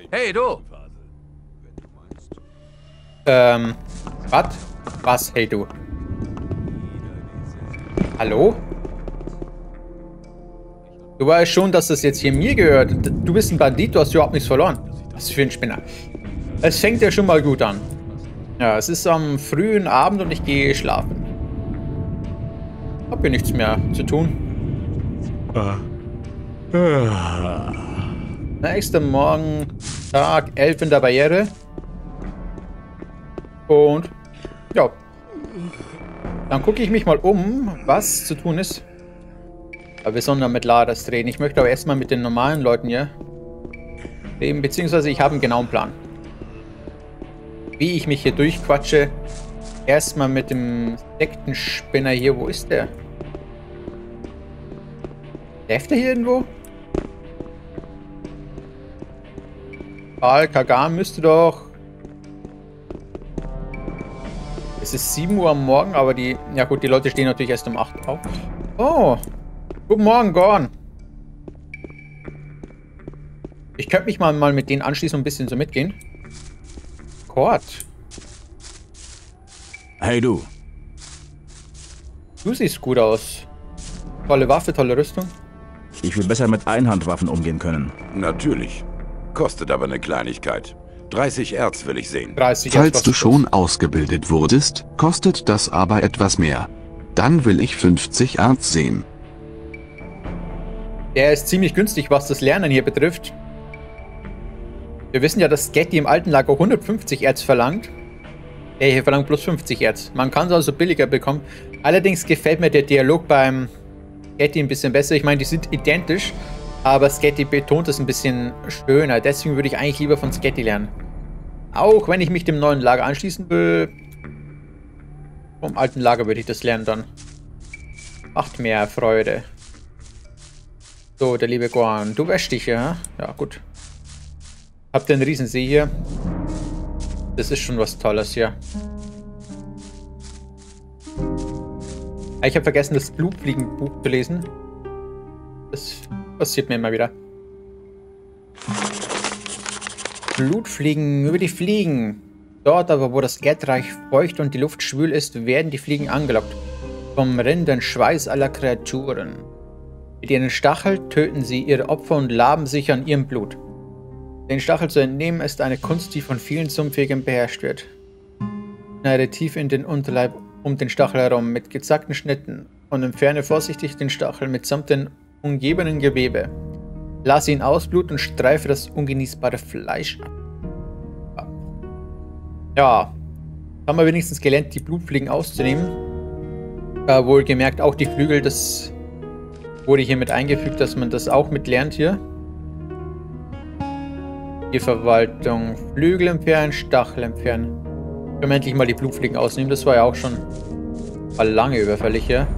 Hey, du! Was? Was, hey du? Hallo? Du weißt schon, dass das jetzt hier mir gehört. Du bist ein Bandit, du hast überhaupt nichts verloren. Was für ein Spinner. Es fängt ja schon mal gut an. Ja, es ist am frühen Abend und ich gehe schlafen. Hab hier nichts mehr zu tun. Nächster Morgen, Tag 11 in der Barriere. Und ja, dann gucke ich mich mal um, was zu tun ist. Aber wir sollen dann mit Lades reden. Ich möchte aber erstmal mit den normalen Leuten hier reden, beziehungsweise ich habe einen genauen Plan. Wie ich mich hier durchquatsche. Erstmal mit dem Sektenspinner hier. Wo ist der? Läuft der hier irgendwo? Bal Kagan müsste doch... Es ist 7 Uhr am Morgen, aber die... Ja gut, die Leute stehen natürlich erst um 8 auf. Oh! Guten Morgen, Gorn! Ich könnte mich mal mit denen anschließen und ein bisschen so mitgehen. Kord. Hey du. Du siehst gut aus. Tolle Waffe, tolle Rüstung. Ich will besser mit Einhandwaffen umgehen können. Natürlich. Kostet aber eine Kleinigkeit. 30 Erz will ich sehen. 30 Falls du schon ausgebildet wurdest, kostet das aber etwas mehr. Dann will ich 50 Erz sehen. Der ist ziemlich günstig, was das Lernen hier betrifft. Wir wissen ja, dass Sketty im alten Lager 150 Erz verlangt. Der hier verlangt plus 50 Erz. Man kann es also billiger bekommen. Allerdings gefällt mir der Dialog beim Sketty ein bisschen besser. Ich meine, die sind identisch, aber Sketty betont es ein bisschen schöner. Deswegen würde ich eigentlich lieber von Sketty lernen. Auch wenn ich mich dem neuen Lager anschließen will. Vom alten Lager würde ich das lernen dann. Macht mehr Freude. So, der liebe Gorn. Du wäschst dich, ja? Ja, gut. Habt ihr einen Riesensee hier? Das ist schon was Tolles hier. Ich habe vergessen, das Blutfliegenbuch zu lesen. Das passiert mir immer wieder. Blutfliegen über die Fliegen. Dort aber, wo das Erdreich feucht und die Luft schwül ist, werden die Fliegen angelockt. Vom rinnenden Schweiß aller Kreaturen. Mit ihren Stacheln töten sie ihre Opfer und laben sich an ihrem Blut. Den Stachel zu entnehmen ist eine Kunst, die von vielen Sumpfjägern beherrscht wird. Schneide tief in den Unterleib um den Stachel herum mit gezackten Schnitten und entferne vorsichtig den Stachel mitsamt dem umgebenden Gewebe. Lass ihn ausbluten und streife das ungenießbare Fleisch ab. Ja, haben wir wenigstens gelernt, die Blutfliegen auszunehmen. Wohlgemerkt auch die Flügel, das wurde hier mit eingefügt, dass man das auch mit lernt hier. Die Verwaltung. Flügel entfernen, Stachel entfernen. Können wir endlich mal die Blutfliegen ausnehmen. Das war ja auch schon lange überfällig hier.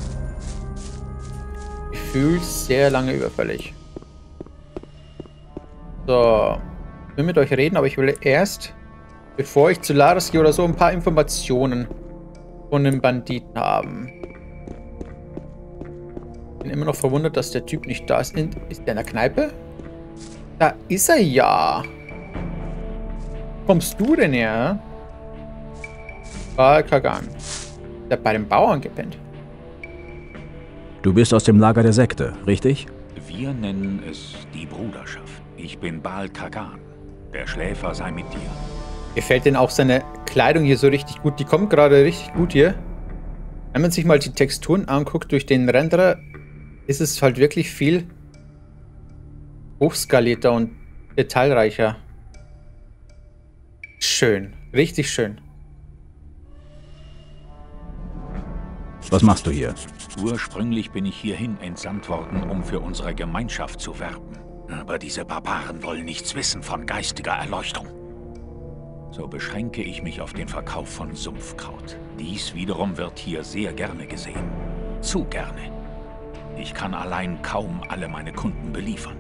Gefühlt sehr lange überfällig. So. Ich will mit euch reden, aber ich will erst, bevor ich zu Lares gehe oder so, ein paar Informationen von den Banditen haben. Bin immer noch verwundert, dass der Typ nicht da ist. Ist der in der Kneipe? Da ist er ja. Kommst du denn her? Bal Kagan. Der hat bei den Bauern gepennt. Du bist aus dem Lager der Sekte, richtig? Wir nennen es die Bruderschaft. Ich bin Bal Kagan. Der Schläfer sei mit dir. Gefällt denn auch seine Kleidung hier so richtig gut? Die kommt gerade richtig gut hier. Wenn man sich mal die Texturen anguckt durch den Renderer, ist es halt wirklich viel hochskalierter und detailreicher. Schön. Richtig schön. Was machst du hier? Ursprünglich bin ich hierhin entsandt worden, um für unsere Gemeinschaft zu werben. Aber diese Barbaren wollen nichts wissen von geistiger Erleuchtung. So beschränke ich mich auf den Verkauf von Sumpfkraut. Dies wiederum wird hier sehr gerne gesehen. Zu gerne. Ich kann allein kaum alle meine Kunden beliefern.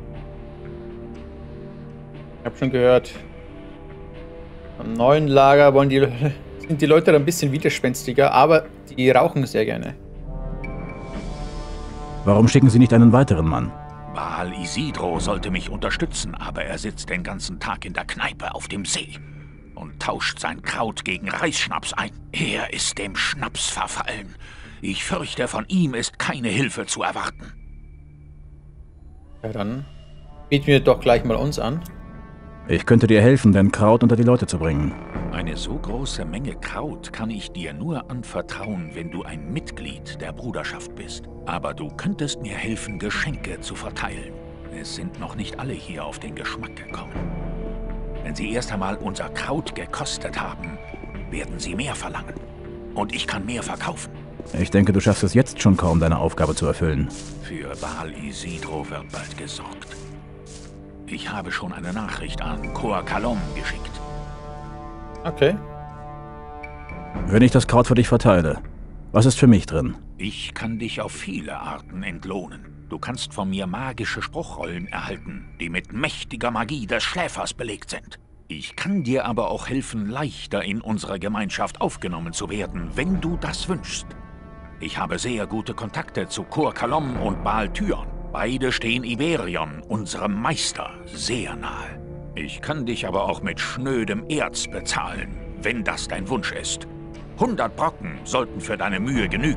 Ich habe schon gehört, am neuen Lager sind die Leute da ein bisschen widerspenstiger, aber die rauchen sehr gerne. Warum schicken Sie nicht einen weiteren Mann? Baal Isidro sollte mich unterstützen, aber er sitzt den ganzen Tag in der Kneipe auf dem See und tauscht sein Kraut gegen Reisschnaps ein. Er ist dem Schnaps verfallen. Ich fürchte, von ihm ist keine Hilfe zu erwarten. Ja, dann bieten wir doch gleich mal uns an. Ich könnte dir helfen, dein Kraut unter die Leute zu bringen. Eine so große Menge Kraut kann ich dir nur anvertrauen, wenn du ein Mitglied der Bruderschaft bist. Aber du könntest mir helfen, Geschenke zu verteilen. Es sind noch nicht alle hier auf den Geschmack gekommen. Wenn sie erst einmal unser Kraut gekostet haben, werden sie mehr verlangen. Und ich kann mehr verkaufen. Ich denke, du schaffst es jetzt schon kaum, deine Aufgabe zu erfüllen. Für Baal Isidro wird bald gesorgt. Ich habe schon eine Nachricht an Koa Kalom geschickt. Okay. Wenn ich das Kraut für dich verteile, was ist für mich drin? Ich kann dich auf viele Arten entlohnen. Du kannst von mir magische Spruchrollen erhalten, die mit mächtiger Magie des Schläfers belegt sind. Ich kann dir aber auch helfen, leichter in unsere Gemeinschaft aufgenommen zu werden, wenn du das wünschst. Ich habe sehr gute Kontakte zu Koa Kalom und Baal Tyon. Beide stehen Iberion, unserem Meister, sehr nahe. Ich kann dich aber auch mit schnödem Erz bezahlen, wenn das dein Wunsch ist. 100 Brocken sollten für deine Mühe genügen.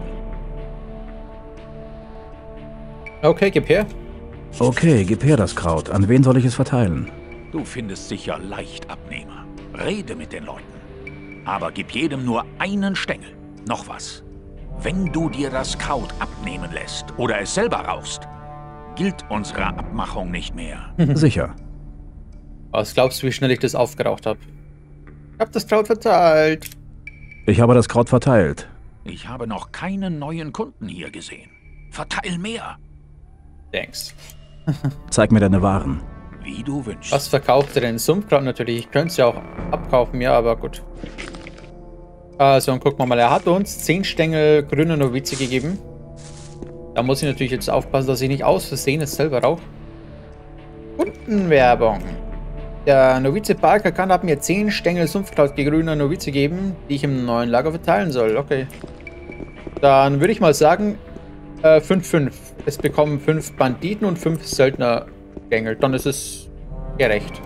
Okay, gib her. Okay, gib her das Kraut. An wen soll ich es verteilen? Du findest sicher leicht Abnehmer. Rede mit den Leuten. Aber gib jedem nur einen Stängel. Noch was. Wenn du dir das Kraut abnehmen lässt oder es selber rauchst, gilt unsere Abmachung nicht mehr. Sicher. Was glaubst du, wie schnell ich das aufgeraucht habe? Ich habe das Kraut verteilt. Ich habe das Kraut verteilt. Ich habe noch keinen neuen Kunden hier gesehen. Verteil mehr. Thanks. Zeig mir deine Waren. Wie du wünschst. Was verkauft ihr denn? Sumpfkraut natürlich. Ich könnte es ja auch abkaufen, ja, aber gut. Also, und gucken wir mal. Er hat uns 10 Stängel grüne Novize gegeben. Da muss ich natürlich jetzt aufpassen, dass ich nicht aus Versehen es selber rauche. Kundenwerbung. Der Novize Parker hat mir 10 Stängel Sumpfkraut grüner Novize geben, die ich im neuen Lager verteilen soll. Okay. Dann würde ich mal sagen, 5-5. Es bekommen 5 Banditen und 5 Söldnergängel. Dann ist es gerecht.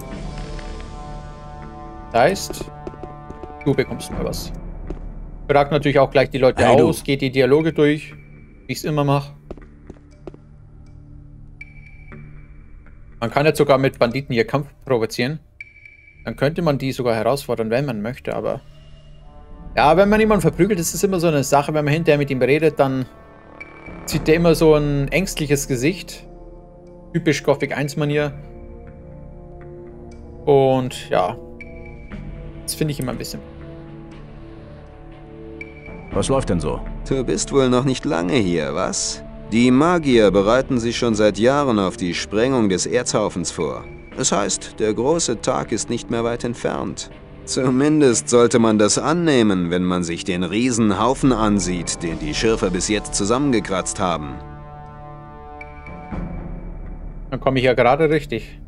Das heißt, du bekommst mal was. Frag natürlich auch gleich die Leute aus, geht die Dialoge durch, wie ich es immer mache. Man kann jetzt sogar mit Banditen hier Kampf provozieren. Dann könnte man die sogar herausfordern, wenn man möchte, aber... Ja, wenn man jemanden verprügelt, ist es immer so eine Sache. Wenn man hinterher mit ihm redet, dann zieht der immer so ein ängstliches Gesicht. Typisch Gothic 1 Manier. Und ja, das finde ich immer ein bisschen... Was läuft denn so? Du bist wohl noch nicht lange hier, was? Die Magier bereiten sich schon seit Jahren auf die Sprengung des Erzhaufens vor. Das heißt, der große Tag ist nicht mehr weit entfernt. Zumindest sollte man das annehmen, wenn man sich den Riesenhaufen ansieht, den die Schürfer bis jetzt zusammengekratzt haben. Dann komme ich ja gerade richtig.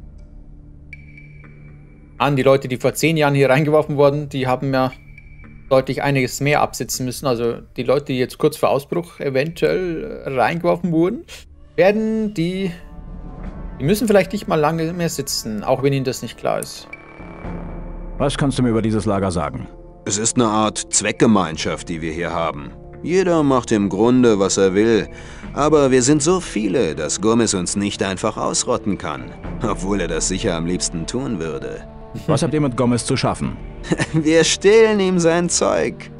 Die Leute, die vor 10 Jahren hier reingeworfen wurden, die haben ja deutlich einiges mehr absitzen müssen. Also die Leute, die jetzt kurz vor Ausbruch eventuell reingeworfen wurden, die müssen vielleicht nicht mal lange mehr sitzen, auch wenn ihnen das nicht klar ist. Was kannst du mir über dieses Lager sagen? Es ist eine Art Zweckgemeinschaft, die wir hier haben. Jeder macht im Grunde, was er will. Aber wir sind so viele, dass Gomez uns nicht einfach ausrotten kann. Obwohl er das sicher am liebsten tun würde. Was habt ihr mit Gomez zu schaffen? Wir stehlen ihm sein Zeug.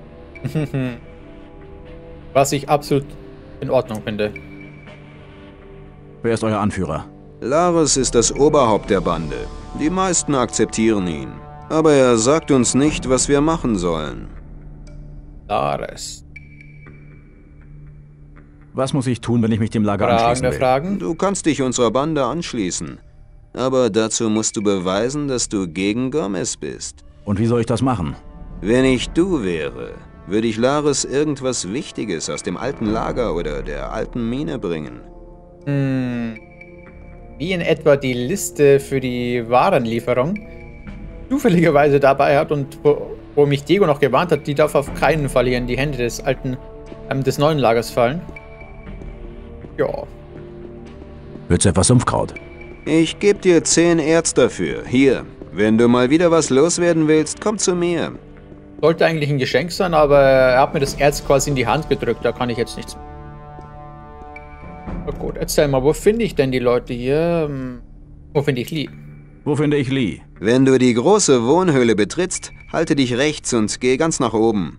Was ich absolut in Ordnung finde. Wer ist euer Anführer? Lares ist das Oberhaupt der Bande. Die meisten akzeptieren ihn. Aber er sagt uns nicht, was wir machen sollen. Lares. Was muss ich tun, wenn ich mich dem Lager anschließen will? Fragen? Du kannst dich unserer Bande anschließen. Aber dazu musst du beweisen, dass du gegen Gomez bist. Und wie soll ich das machen? Wenn ich du wäre, würde ich Lares irgendwas Wichtiges aus dem alten Lager oder der alten Mine bringen. Wie in etwa die Liste für die Warenlieferung zufälligerweise dabei hat und wo mich Diego noch gewarnt hat, die darf auf keinen Fall hier in die Hände des des neuen Lagers fallen. Ja. Willst du etwas Sumpfkraut? Ich gebe dir 10 Erz dafür. Hier, wenn du mal wieder was loswerden willst, komm zu mir. Sollte eigentlich ein Geschenk sein, aber er hat mir das Erz quasi in die Hand gedrückt, da kann ich jetzt nichts machen. Na gut, erzähl mal, wo finde ich denn die Leute hier? Wo finde ich Lee? Wo finde ich Lee? Wenn du die große Wohnhöhle betrittst, halte dich rechts und geh ganz nach oben.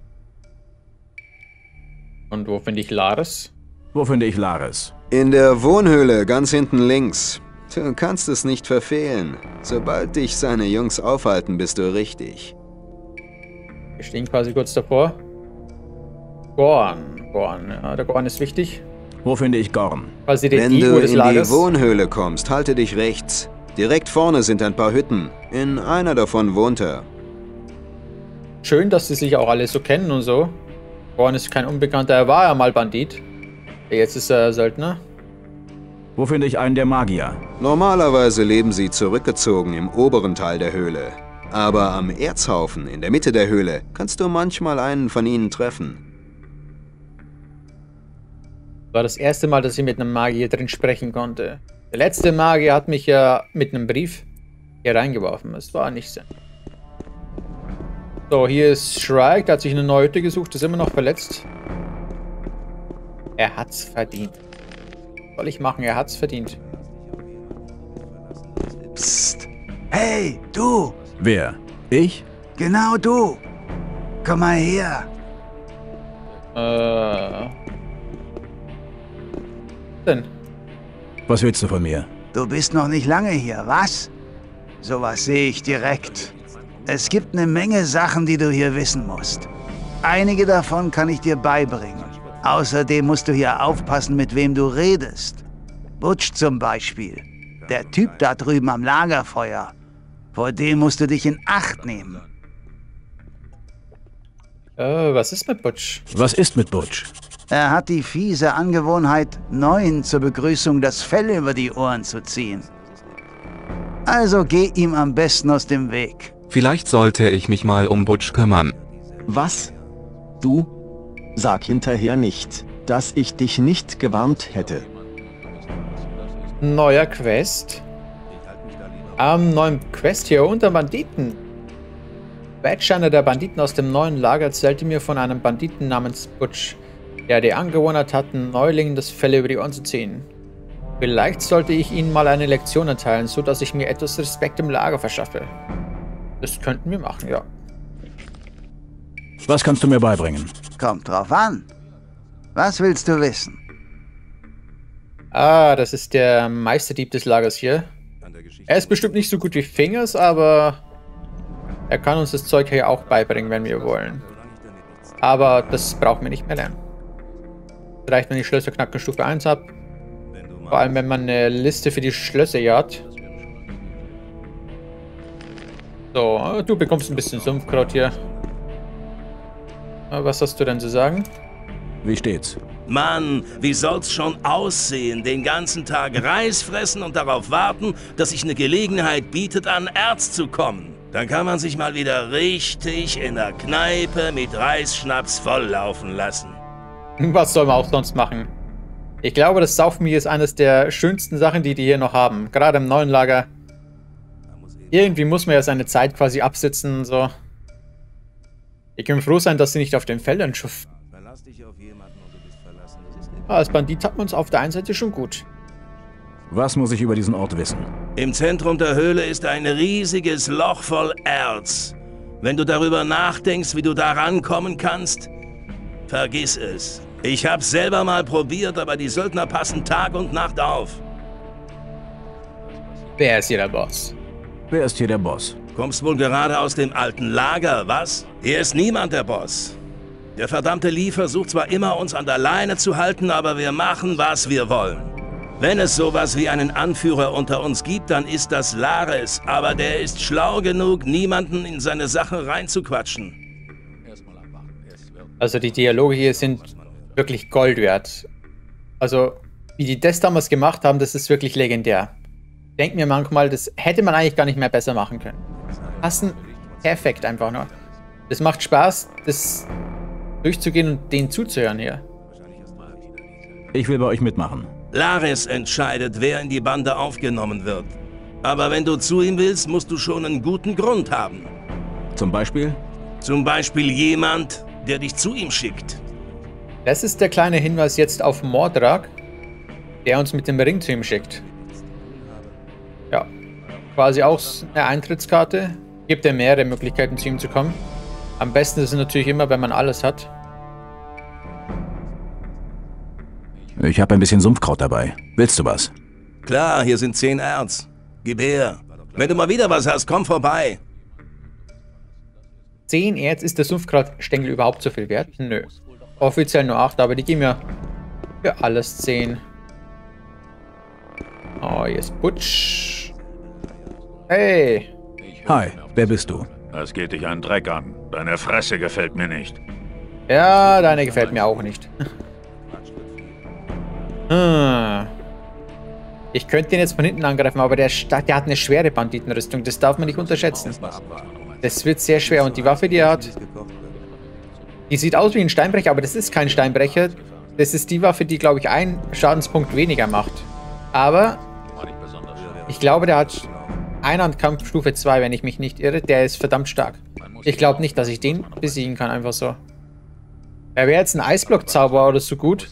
Und wo finde ich Lares? Wo finde ich Lares? In der Wohnhöhle, ganz hinten links. Du kannst es nicht verfehlen. Sobald dich seine Jungs aufhalten, bist du richtig. Wir stehen quasi kurz davor. Gorn. Ja, der Gorn ist wichtig. Wo finde ich Gorn? Quasi der Wenn Divo du des in Lagers. die Wohnhöhle kommst, halte dich rechts. Direkt vorne sind ein paar Hütten. In einer davon wohnt er. Schön, dass sie sich auch alle so kennen und so. Gorn ist kein Unbekannter, er war ja mal Bandit. Jetzt ist er Söldner. Wo finde ich einen der Magier? Normalerweise leben sie zurückgezogen im oberen Teil der Höhle. Aber am Erzhaufen in der Mitte der Höhle kannst du manchmal einen von ihnen treffen. War das erste Mal, dass ich mit einem Magier drin sprechen konnte. Der letzte Magier hat mich ja mit einem Brief hier reingeworfen. Es war nicht so. So, hier ist Shrike, der hat sich eine neue Hütte gesucht, ist immer noch verletzt. Er hat's verdient. Was soll ich machen? Er hat's verdient. Psst. Hey, du! Wer? Ich? Genau du! Komm mal her! Denn? Was willst du von mir? Du bist noch nicht lange hier, was? Sowas sehe ich direkt. Es gibt eine Menge Sachen, die du hier wissen musst. Einige davon kann ich dir beibringen. Außerdem musst du hier aufpassen, mit wem du redest. Butch zum Beispiel. Der Typ da drüben am Lagerfeuer. Vor dem musst du dich in Acht nehmen. Was ist mit Butch? Was ist mit Butch? Er hat die fiese Angewohnheit, Neuen zur Begrüßung das Fell über die Ohren zu ziehen. Also geh ihm am besten aus dem Weg. Vielleicht sollte ich mich mal um Butch kümmern. Was? Du? Sag hinterher nicht, dass ich dich nicht gewarnt hätte. Neuer Quest. Neuen Quest hier unter Banditen. Badge, einer der Banditen aus dem neuen Lager, erzählte mir von einem Banditen namens Butch, der die Angewohnheit hat, Neulingen das Fell über die Ohren zu ziehen. Vielleicht sollte ich ihnen mal eine Lektion erteilen, so dass ich mir etwas Respekt im Lager verschaffe. Das könnten wir machen, ja. Was kannst du mir beibringen? Kommt drauf an. Was willst du wissen? Ah, das ist der Meisterdieb des Lagers hier. Er ist bestimmt nicht so gut wie Fingers, aber er kann uns das Zeug hier auch beibringen, wenn wir wollen. Aber das brauchen wir nicht mehr lernen. Vielleicht, wenn ich Schlösser knacken Stufe 1 habe. Vor allem, wenn man eine Liste für die Schlösser hier hat. So, du bekommst ein bisschen Sumpfkraut hier. Was hast du denn zu sagen? Wie steht's? Mann, wie soll's schon aussehen? Den ganzen Tag Reis fressen und darauf warten, dass sich eine Gelegenheit bietet, an Erz zu kommen. Dann kann man sich mal wieder richtig in der Kneipe mit Reisschnaps volllaufen lassen. Was soll man auch sonst machen? Ich glaube, das Saufen hier ist eines der schönsten Sachen, die hier noch haben. Gerade im neuen Lager. Irgendwie muss man ja seine Zeit quasi absitzen und so. Ich kann froh sein, dass sie nicht auf den Feldern schuften. Als Bandit hat man es auf der einen Seite schon gut. Was muss ich über diesen Ort wissen? Im Zentrum der Höhle ist ein riesiges Loch voll Erz. Wenn du darüber nachdenkst, wie du da rankommen kannst, vergiss es. Ich hab's selber mal probiert, aber die Söldner passen Tag und Nacht auf. Wer ist hier der Boss? Wer ist hier der Boss? Kommst wohl gerade aus dem alten Lager, was? Hier ist niemand der Boss. Der verdammte Lee versucht zwar immer, uns an der Leine zu halten, aber wir machen, was wir wollen. Wenn es sowas wie einen Anführer unter uns gibt, dann ist das Lares, aber der ist schlau genug, niemanden in seine Sache reinzuquatschen. Also die Dialoge hier sind wirklich Gold wert. Also, wie die das damals gemacht haben, das ist wirklich legendär. Ich denke mir manchmal, das hätte man eigentlich gar nicht mehr besser machen können. Passen perfekt einfach nur. Das macht Spaß, das durchzugehen und denen zuzuhören hier. Ich will bei euch mitmachen. Laris entscheidet, wer in die Bande aufgenommen wird. Aber wenn du zu ihm willst, musst du schon einen guten Grund haben. Zum Beispiel? Zum Beispiel jemand, der dich zu ihm schickt. Das ist der kleine Hinweis jetzt auf Mordrak, der uns mit dem Ring zu ihm schickt. Ja, quasi auch eine Eintrittskarte. Gibt ja mehrere Möglichkeiten, zu ihm zu kommen. Am besten ist es natürlich immer, wenn man alles hat. Ich habe ein bisschen Sumpfkraut dabei. Willst du was? Klar, hier sind 10 Erz. Gib her. Wenn du mal wieder was hast, komm vorbei. 10 Erz, ist der Sumpfkrautstängel überhaupt so viel wert? Nö. Offiziell nur 8, aber die geben ja für alles 10. Oh, hier ist Butch. Hey. Hi, wer bist du? Das geht dich einen Dreck an. Deine Fresse gefällt mir nicht. Ja, deine gefällt mir auch nicht. Ich könnte den jetzt von hinten angreifen, aber der hat eine schwere Banditenrüstung. Das darf man nicht unterschätzen. Das wird sehr schwer. Und die Waffe, die er hat, die sieht aus wie ein Steinbrecher, aber das ist kein Steinbrecher. Das ist die Waffe, die, glaube ich, einen Schadenspunkt weniger macht. Aber ich glaube, der hat Einhandkampf Stufe 2, wenn ich mich nicht irre. Der ist verdammt stark. Ich glaube nicht, dass ich den besiegen kann, einfach so. Er wäre jetzt ein Eisblock-Zauberer oder so gut.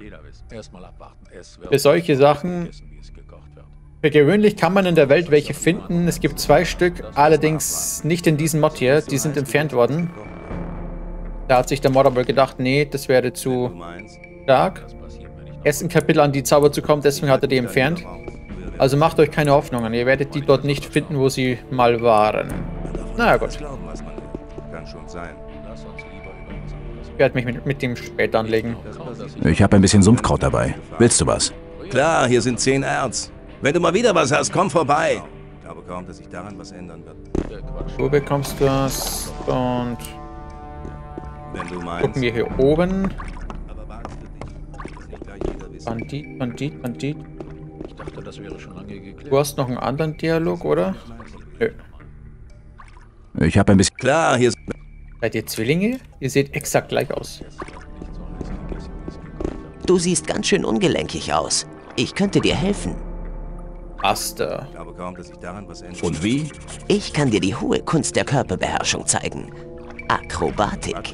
Für solche Sachen. Für gewöhnlich kann man in der Welt welche finden. Es gibt 2 Stück, allerdings nicht in diesem Mod hier. Die sind entfernt worden. Da hat sich der Mod aber gedacht, nee, das wäre zu stark. Erst im Kapitel an die Zauber zu kommen, deswegen hat er die entfernt. Also macht euch keine Hoffnungen. Ihr werdet die dort nicht finden, wo sie mal waren. Naja, gut. Ich werde mich mit dem später anlegen. Ich habe ein bisschen Sumpfkraut dabei. Willst du was? Klar, hier sind 10 Erz. Wenn du mal wieder was hast, komm vorbei. Ich glaube kaum, dass sich daran was ändern wird. Du bekommst das und gucken wir hier oben. Bandit. Ich dachte, das wäre schon lange geklärt. Du hast noch einen anderen Dialog, oder? Nö. Ich habe ein bisschen... Klar, hier ist... Seid ihr Zwillinge? Ihr seht exakt gleich aus. Du siehst ganz schön ungelenkig aus. Ich könnte dir helfen. Master. Und wie? Ich kann dir die hohe Kunst der Körperbeherrschung zeigen. Akrobatik.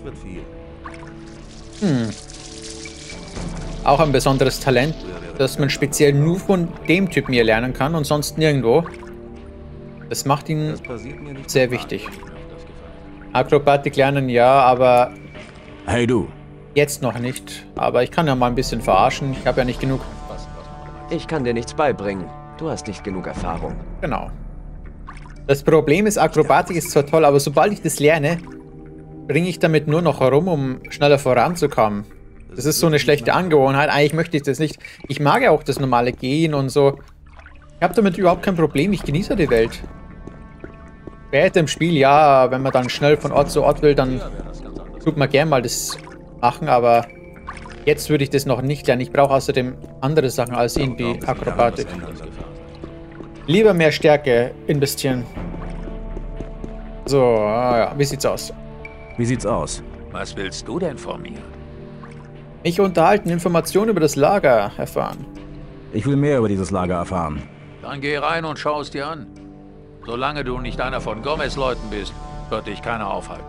Auch ein besonderes Talent, das man speziell nur von dem Typen hier lernen kann und sonst nirgendwo. Das macht ihn sehr wichtig. Akrobatik lernen, ja, aber... Hey du. Jetzt noch nicht. Aber ich kann ja mal ein bisschen verarschen. Ich habe ja nicht genug. Ich kann dir nichts beibringen. Du hast nicht genug Erfahrung. Genau. Das Problem ist, Akrobatik ist zwar toll, aber sobald ich das lerne, bringe ich damit nur noch herum, um schneller voranzukommen. Das ist so eine schlechte Angewohnheit. Eigentlich möchte ich das nicht. Ich mag ja auch das normale Gehen und so. Ich habe damit überhaupt kein Problem. Ich genieße die Welt. Später im Spiel, ja, wenn man dann schnell von Ort zu Ort will, dann tut man gern mal das machen, aber jetzt würde ich das noch nicht lernen. Ich brauche außerdem andere Sachen als irgendwie Akrobatik. Lieber mehr Stärke investieren. So, ja, wie sieht's aus? Wie sieht's aus? Was willst du denn von mir? Mich unterhalten, Informationen über das Lager erfahren. Ich will mehr über dieses Lager erfahren. Dann geh rein und schau es dir an. Solange du nicht einer von Gomez-Leuten bist, wird dich keiner aufhalten.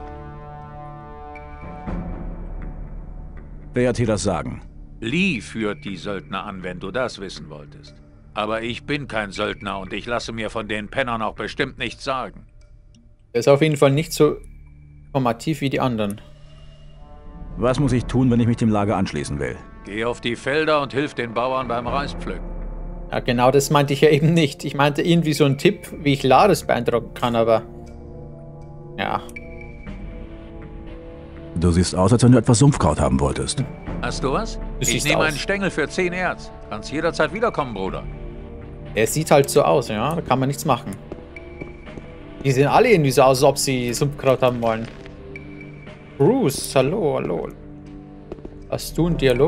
Wer hat hier das Sagen? Lee führt die Söldner an, wenn du das wissen wolltest. Aber ich bin kein Söldner und ich lasse mir von den Pennern auch bestimmt nichts sagen. Er ist auf jeden Fall nicht so informativ wie die anderen. Was muss ich tun, wenn ich mich dem Lager anschließen will? Geh auf die Felder und hilf den Bauern beim Reispflücken. Ja, genau, das meinte ich ja eben nicht. Ich meinte irgendwie so einen Tipp, wie ich Laris beeindrucken kann, aber... Ja. Du siehst aus, als wenn du etwas Sumpfkraut haben wolltest. Hast du was? Ich nehme einen Stängel für 10 Erz. Kannst jederzeit wiederkommen, Bruder. Er sieht halt so aus, ja, da kann man nichts machen. Die sehen alle irgendwie so aus, als ob sie Sumpfkraut haben wollen. Bruce, hallo, hallo. Hast du einen Dialog?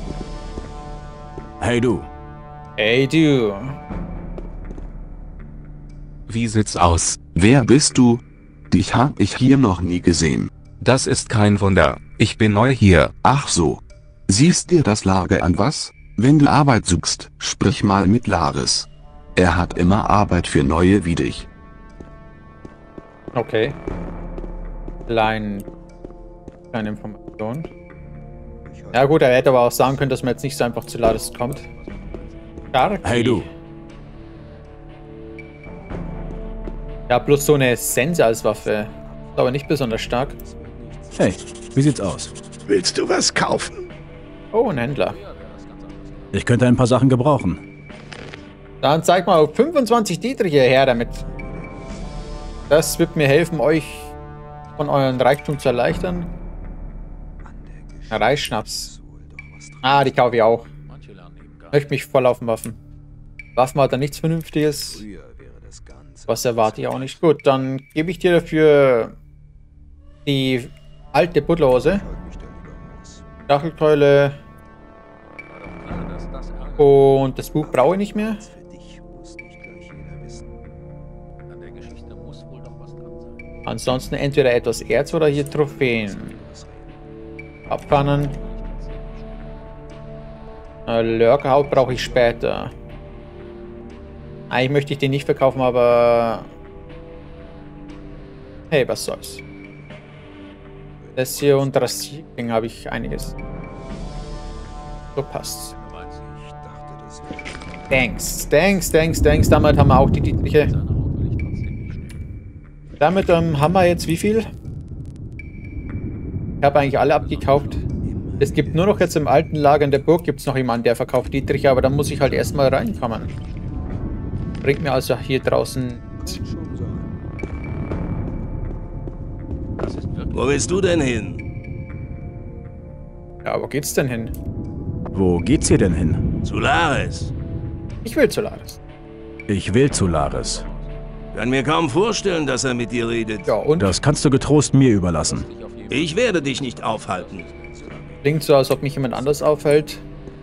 Hey du. Hey du. Wie sieht's aus? Wer bist du? Dich hab ich hier noch nie gesehen. Das ist kein Wunder. Ich bin neu hier. Ach so. Siehst dir das Lager an, was? Wenn du Arbeit suchst, sprich mal mit Laris. Er hat immer Arbeit für Neue wie dich. Okay. Kleine Information. Ja gut, er hätte aber auch sagen können, dass man jetzt nicht so einfach zu Laris kommt. Stark. Hey du. Ja, bloß so eine Sense als Waffe. Ist aber nicht besonders stark. Hey, wie sieht's aus? Willst du was kaufen? Oh, ein Händler. Ich könnte ein paar Sachen gebrauchen. Dann zeig mal 25 Dietriche her damit. Das wird mir helfen, euch von euren Reichtum zu erleichtern. Reisschnaps. Ah, die kaufe ich auch. Ich möchte mich voll auf den Waffen. Waffen hat da nichts Vernünftiges. Was erwarte ich auch nicht. Gut, dann gebe ich dir dafür die alte Butlerhose. Stachelkeule. Und das Buch brauche ich nicht mehr. Ansonsten entweder etwas Erz oder hier Trophäen. Abfahren. Lurkerhaut brauche ich später. Eigentlich möchte ich den nicht verkaufen, aber... Hey, was soll's. Das hier und Rasierkling habe ich einiges. So passt's. Thanks. Damit haben wir auch die Dietriche. Damit haben wir jetzt wie viel? Ich habe eigentlich alle abgekauft. Es gibt nur noch jetzt im alten Lager in der Burg gibt es noch jemanden, der verkauft Dietriche, aber dann muss ich halt erstmal reinkommen. Bringt mir also hier draußen... Wo willst du denn hin? Ja, wo geht's denn hin? Wo geht's hier denn hin? Zu Laris. Ich will zu Laris. Ich will zu Laris. Kann mir kaum vorstellen, dass er mit dir redet. Ja, und? Das kannst du getrost mir überlassen. Ich werde dich nicht aufhalten. Klingt so, als ob mich jemand anders aufhält.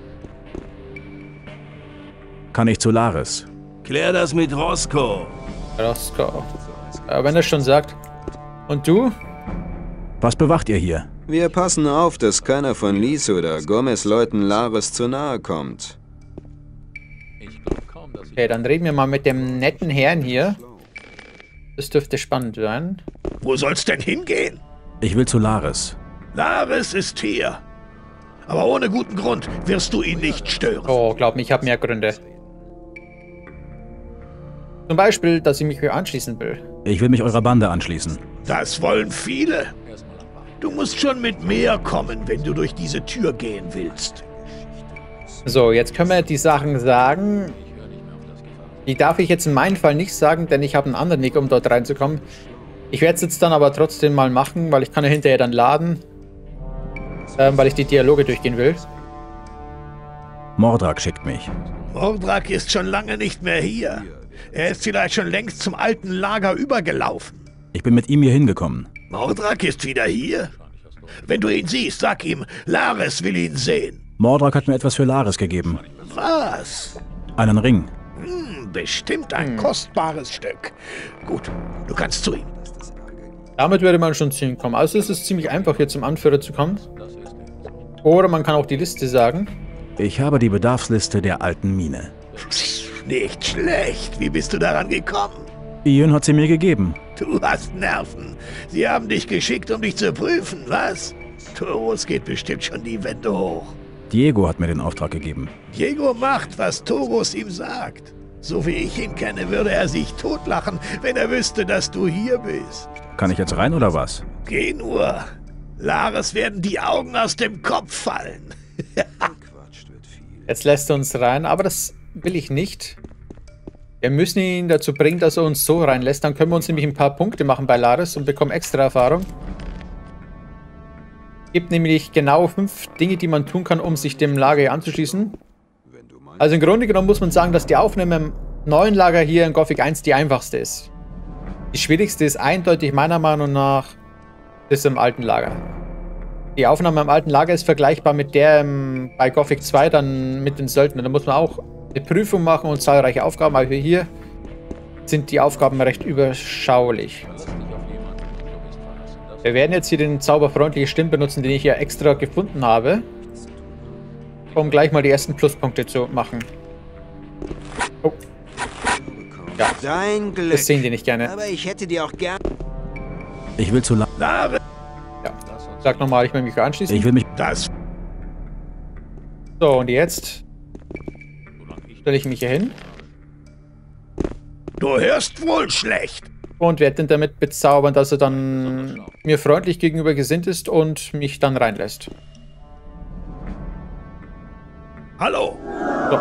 Kann ich zu Laris? Klär das mit Roscoe. Roscoe. Wenn er schon sagt. Und du? Was bewacht ihr hier? Wir passen auf, dass keiner von Lys oder Gomez Leuten Laris zu nahe kommt. Okay, dann reden wir mal mit dem netten Herrn hier. Das dürfte spannend sein. Wo soll's denn hingehen? Ich will zu Laris. Laris ist hier. Aber ohne guten Grund wirst du ihn nicht stören. Oh, glaub mir, ich habe mehr Gründe. Zum Beispiel, dass ich mich hier anschließen will. Ich will mich eurer Bande anschließen. Das wollen viele. Du musst schon mit mehr kommen, wenn du durch diese Tür gehen willst. So, jetzt können wir die Sachen sagen. Die darf ich jetzt in meinem Fall nicht sagen, denn ich habe einen anderen Weg, um dort reinzukommen. Ich werde es jetzt dann aber trotzdem mal machen, weil ich kann ja hinterher dann laden. Weil ich die Dialoge durchgehen will. Mordrak schickt mich. Mordrak ist schon lange nicht mehr hier. Er ist vielleicht schon längst zum alten Lager übergelaufen. Ich bin mit ihm hier hingekommen. Mordrak ist wieder hier? Wenn du ihn siehst, sag ihm, Laris will ihn sehen. Mordrak hat mir etwas für Laris gegeben. Was? Einen Ring. Bestimmt ein kostbares Stück. Gut, du kannst zu ihm. Damit würde man schon zu ihm kommen. Also ist es ziemlich einfach, hier zum Anführer zu kommen. Oder man kann auch die Liste sagen. Ich habe die Bedarfsliste der alten Mine. Nicht schlecht. Wie bist du daran gekommen? Ian hat sie mir gegeben. Du hast Nerven. Sie haben dich geschickt, um dich zu prüfen, was? Toros geht bestimmt schon die Wände hoch. Diego hat mir den Auftrag gegeben. Diego macht, was Toros ihm sagt. So wie ich ihn kenne, würde er sich totlachen, wenn er wüsste, dass du hier bist. Kann ich jetzt rein oder was? Geh nur. Laris werden die Augen aus dem Kopf fallen. Jetzt lässt er uns rein, aber das will ich nicht. Wir müssen ihn dazu bringen, dass er uns so reinlässt. Dann können wir uns nämlich ein paar Punkte machen bei Laris und bekommen extra Erfahrung. Es gibt nämlich genau 5 Dinge, die man tun kann, um sich dem Lager hier anzuschließen. Also im Grunde genommen muss man sagen, dass die Aufnahme im neuen Lager hier in Gothic 1 die einfachste ist. Die schwierigste ist eindeutig meiner Meinung nach das im alten Lager. Die Aufnahme im alten Lager ist vergleichbar mit der bei Gothic 2 dann mit den Söldnern. Da muss man auch eine Prüfung machen und zahlreiche Aufgaben, aber hier sind die Aufgaben recht überschaulich. Wir werden jetzt hier den zauberfreundliche Stimmen benutzen, den ich hier extra gefunden habe. um gleich mal die ersten Pluspunkte zu machen. Oh. Ja, Dein Glück. das sehen die nicht gerne. Aber ich hätte dir auch gern... Ich will zu lang. Ja. Sag nochmal, ich will mich anschließen. Ich will mich... Das. So, und jetzt stelle ich mich hier hin. Du hörst wohl schlecht. Und werde ihn damit bezaubern, dass er dann mir freundlich gegenüber gesinnt ist und mich dann reinlässt. Hallo. So.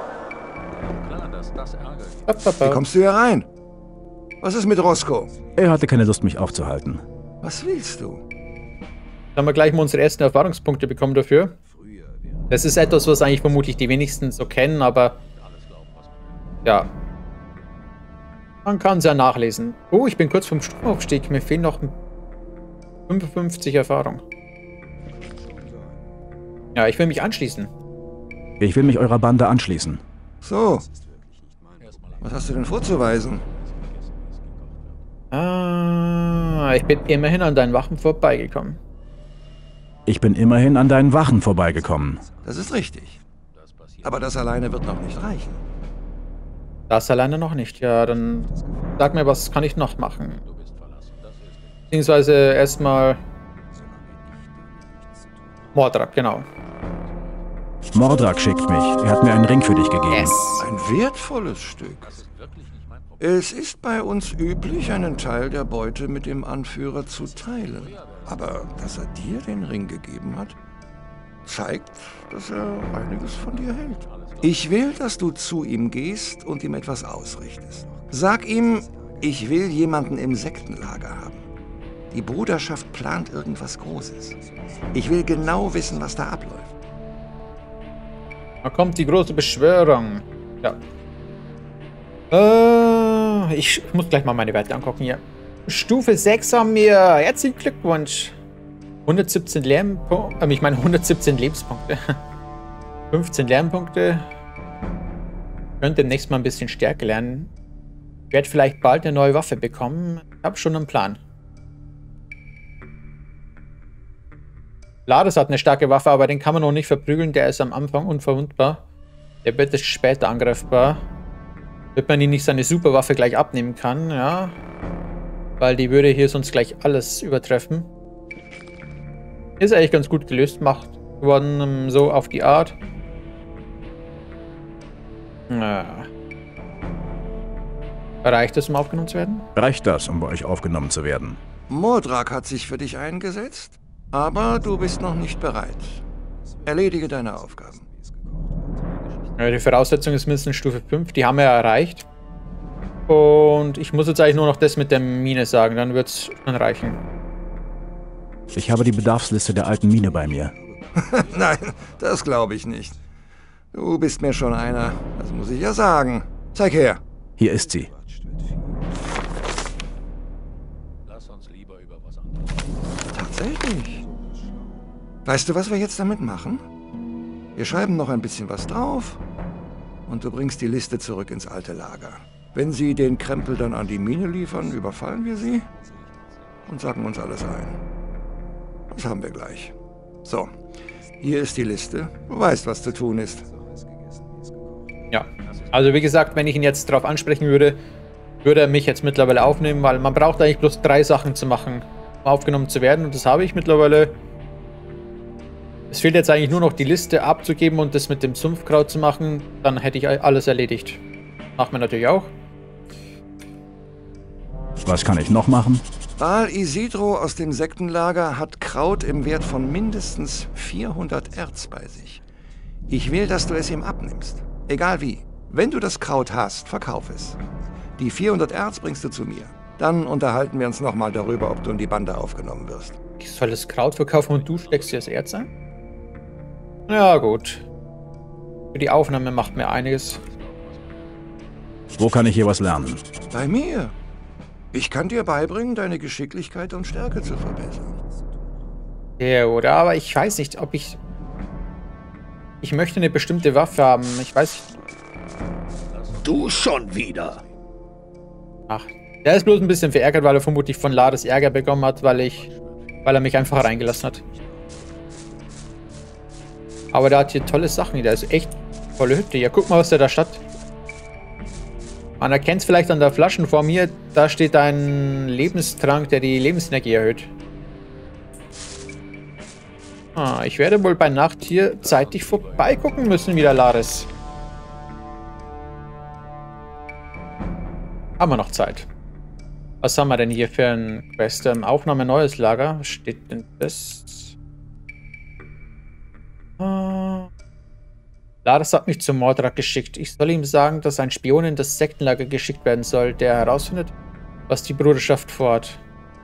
Wie kommst du hier rein? Was ist mit Roscoe? Er hatte keine Lust, mich aufzuhalten. Was willst du? Dann haben wir gleich mal unsere ersten Erfahrungspunkte bekommen dafür. Das ist etwas, was eigentlich vermutlich die wenigsten so kennen, aber ja. Man kann es ja nachlesen. Oh, ich bin kurz vom Stufenaufstieg. Mir fehlen noch 55 Erfahrung. Ja, ich will mich anschließen. Ich will mich eurer Bande anschließen. So. Was hast du denn vorzuweisen? Ah, ich bin immerhin an deinen Wachen vorbeigekommen. Ich bin immerhin an deinen Wachen vorbeigekommen. Das ist richtig. Aber das alleine wird noch nicht reichen. Das alleine noch nicht. Ja, dann sag mir, was kann ich noch machen? Beziehungsweise erstmal Mordrak, genau. Mordrak schickt mich. Er hat mir einen Ring für dich gegeben. Yes. Ein wertvolles Stück. Es ist bei uns üblich, einen Teil der Beute mit dem Anführer zu teilen. Aber dass er dir den Ring gegeben hat, zeigt, dass er einiges von dir hält. Ich will, dass du zu ihm gehst und ihm etwas ausrichtest. Sag ihm, ich will jemanden im Sektenlager haben. Die Bruderschaft plant irgendwas Großes. Ich will genau wissen, was da abläuft. Da kommt die große Beschwörung. Ja. Ich muss gleich mal meine Werte angucken hier. Stufe 6 haben wir. Herzlichen Glückwunsch. 117 Lernpunkte. Ich meine 117 Lebenspunkte. 15 Lernpunkte. Könnte demnächst mal ein bisschen Stärke lernen. Ich werde vielleicht bald eine neue Waffe bekommen. Ich habe schon einen Plan. Lades hat eine starke Waffe, aber den kann man noch nicht verprügeln. Der ist am Anfang unverwundbar. Der wird erst später angreifbar. Wird man ihn nicht seine Superwaffe gleich abnehmen kann, ja. Weil die würde hier sonst gleich alles übertreffen. Ist eigentlich ganz gut gelöst, macht worden, so auf die Art. Ja. Reicht es, um aufgenommen zu werden? Reicht das, um bei euch aufgenommen zu werden? Mordrak hat sich für dich eingesetzt, aber du bist noch nicht bereit. Erledige deine Aufgaben. Ja, die Voraussetzung ist mindestens Stufe 5, die haben wir ja erreicht. Und ich muss jetzt eigentlich nur noch das mit der Mine sagen, dann wird es dann reichen. Ich habe die Bedarfsliste der alten Mine bei mir. Nein, das glaube ich nicht. Du bist mir schon einer, das muss ich ja sagen. Zeig her. Hier ist sie. Tatsächlich. Weißt du, was wir jetzt damit machen? Wir schreiben noch ein bisschen was drauf und du bringst die Liste zurück ins alte Lager. Wenn sie den Krempel dann an die Mine liefern, überfallen wir sie und sacken uns alles ein. Das haben wir gleich. So, hier ist die Liste. Du weißt, was zu tun ist. Ja, also wie gesagt, wenn ich ihn jetzt darauf ansprechen würde, würde er mich jetzt mittlerweile aufnehmen, weil man braucht eigentlich bloß 3 Sachen zu machen, um aufgenommen zu werden. Und das habe ich mittlerweile. Es fehlt jetzt eigentlich nur noch die Liste abzugeben und das mit dem Sumpfkraut zu machen. Dann hätte ich alles erledigt. Macht man natürlich auch. Was kann ich noch machen? Baal Isidro aus dem Sektenlager hat Kraut im Wert von mindestens 400 Erz bei sich. Ich will, dass du es ihm abnimmst. Egal wie. Wenn du das Kraut hast, verkauf es. Die 400 Erz bringst du zu mir. Dann unterhalten wir uns nochmal darüber, ob du in die Bande aufgenommen wirst. Ich soll das Kraut verkaufen und du steckst dir das Erz ein? Ja, gut. Für die Aufnahme macht mir einiges. Wo kann ich hier was lernen? Bei mir. Ich kann dir beibringen, deine Geschicklichkeit und Stärke zu verbessern. Ja, oder? Aber ich weiß nicht, ob ich... Ich möchte eine bestimmte Waffe haben. Ich weiß nicht. Du schon wieder. Ach, der ist bloß ein bisschen verärgert, weil er vermutlich von Lades Ärger bekommen hat, weil er mich einfach reingelassen hat. Aber der hat hier tolle Sachen. Der ist echt tolle Hütte. Ja, guck mal, was der da statt. Man erkennt es vielleicht an der Flaschen vor mir. Da steht ein Lebenstrank, der die Lebensenergie erhöht. Ah, ich werde wohl bei Nacht hier zeitig vorbeigucken müssen, wieder Laris. Haben wir noch Zeit. Was haben wir denn hier für ein Quest? Aufnahme neues Lager. Was steht denn das? Laris hat mich zum Mordrak geschickt. Ich soll ihm sagen, dass ein Spion in das Sektenlager geschickt werden soll, der herausfindet, was die Bruderschaft vorhat.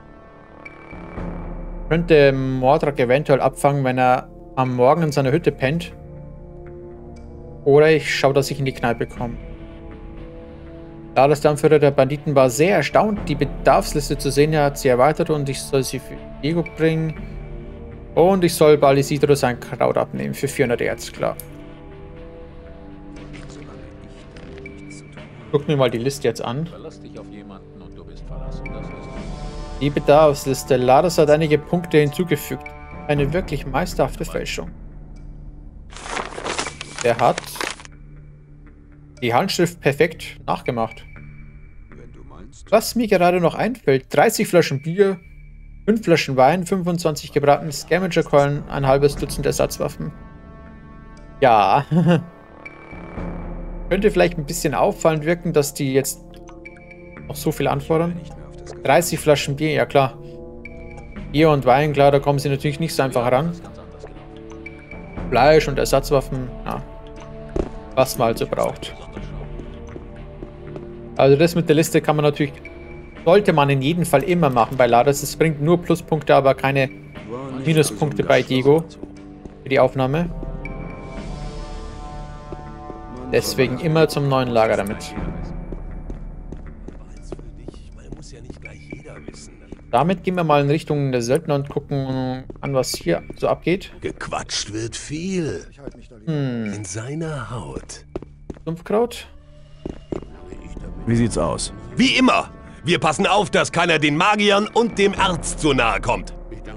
Könnte Mordrak eventuell abfangen, wenn er am Morgen in seiner Hütte pennt. Oder ich schaue, dass ich in die Kneipe komme. Laris, der Anführer der Banditen, war sehr erstaunt, die Bedarfsliste zu sehen. Er hat sie erweitert und ich soll sie für Diego bringen. Und ich soll Balisidro sein Kraut abnehmen für 400 Erz, klar. Guck mir mal die Liste jetzt an. Die Bedarfsliste. Laris hat einige Punkte hinzugefügt. Eine wirklich meisterhafte Fälschung. Der hat die Handschrift perfekt nachgemacht. Was mir gerade noch einfällt: 30 Flaschen Bier, 5 Flaschen Wein, 25 gebratene Scavenger-Keulen, ein halbes Dutzend Ersatzwaffen. Ja. Könnte vielleicht ein bisschen auffallend wirken, dass die jetzt noch so viel anfordern. 30 Flaschen Bier, ja klar. Bier und Wein, klar, da kommen sie natürlich nicht so einfach ran. Fleisch und Ersatzwaffen, ja. Was man also braucht. Also das mit der Liste kann man natürlich, sollte man in jedem Fall immer machen bei Laris. Es bringt nur Pluspunkte, aber keine Minuspunkte bei Diego für die Aufnahme. Deswegen immer zum neuen Lager damit. Damit gehen wir mal in Richtung der Söldner und gucken an, was hier so abgeht. Gequatscht wird viel. In seiner Haut. Sumpfkraut? Wie sieht's aus? Wie immer. Wir passen auf, dass keiner den Magiern und dem Arzt zu nahe kommt.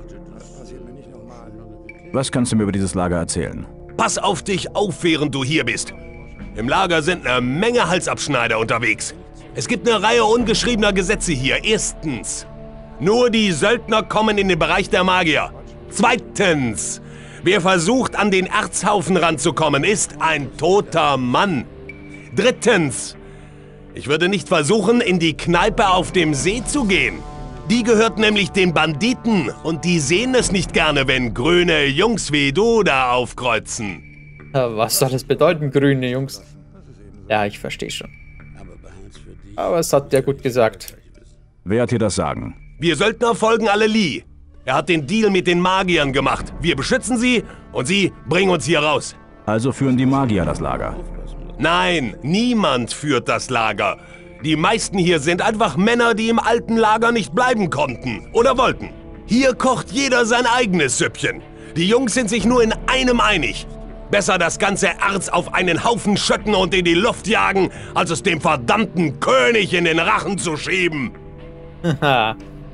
Was kannst du mir über dieses Lager erzählen? Pass auf dich auf, während du hier bist. Im Lager sind eine Menge Halsabschneider unterwegs. Es gibt eine Reihe ungeschriebener Gesetze hier. Erstens, nur die Söldner kommen in den Bereich der Magier. Zweitens, wer versucht, an den Erzhaufen ranzukommen, ist ein toter Mann. Drittens, ich würde nicht versuchen, in die Kneipe auf dem See zu gehen. Die gehört nämlich den Banditen und die sehen es nicht gerne, wenn grüne Jungs wie du da aufkreuzen. Was soll das bedeuten, grüne Jungs? Ja, ich verstehe schon. Aber es hat der gut gesagt. Wer hat dir das Sagen? Wir Söldner folgen alle Lee. Er hat den Deal mit den Magiern gemacht. Wir beschützen sie und sie bringen uns hier raus. Also führen die Magier das Lager? Nein, niemand führt das Lager. Die meisten hier sind einfach Männer, die im alten Lager nicht bleiben konnten oder wollten. Hier kocht jeder sein eigenes Süppchen. Die Jungs sind sich nur in einem einig. Besser das ganze Erz auf einen Haufen schütten und in die Luft jagen, als es dem verdammten König in den Rachen zu schieben. Haha.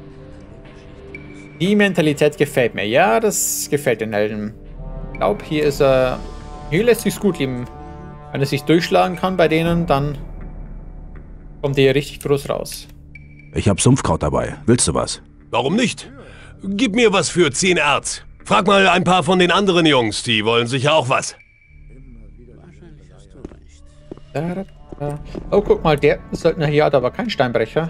Die Mentalität gefällt mir. Ja, das gefällt den Helden. Ich glaube, hier ist er... Hier lässt sich's gut leben. Wenn er sich durchschlagen kann bei denen, dann kommt er hier richtig groß raus. Ich habe Sumpfkraut dabei. Willst du was? Warum nicht? Gib mir was für 10 Erz. Frag mal ein paar von den anderen Jungs, die wollen sicher auch was. Oh, guck mal, der Söldner hier hat aber keinen Steinbrecher.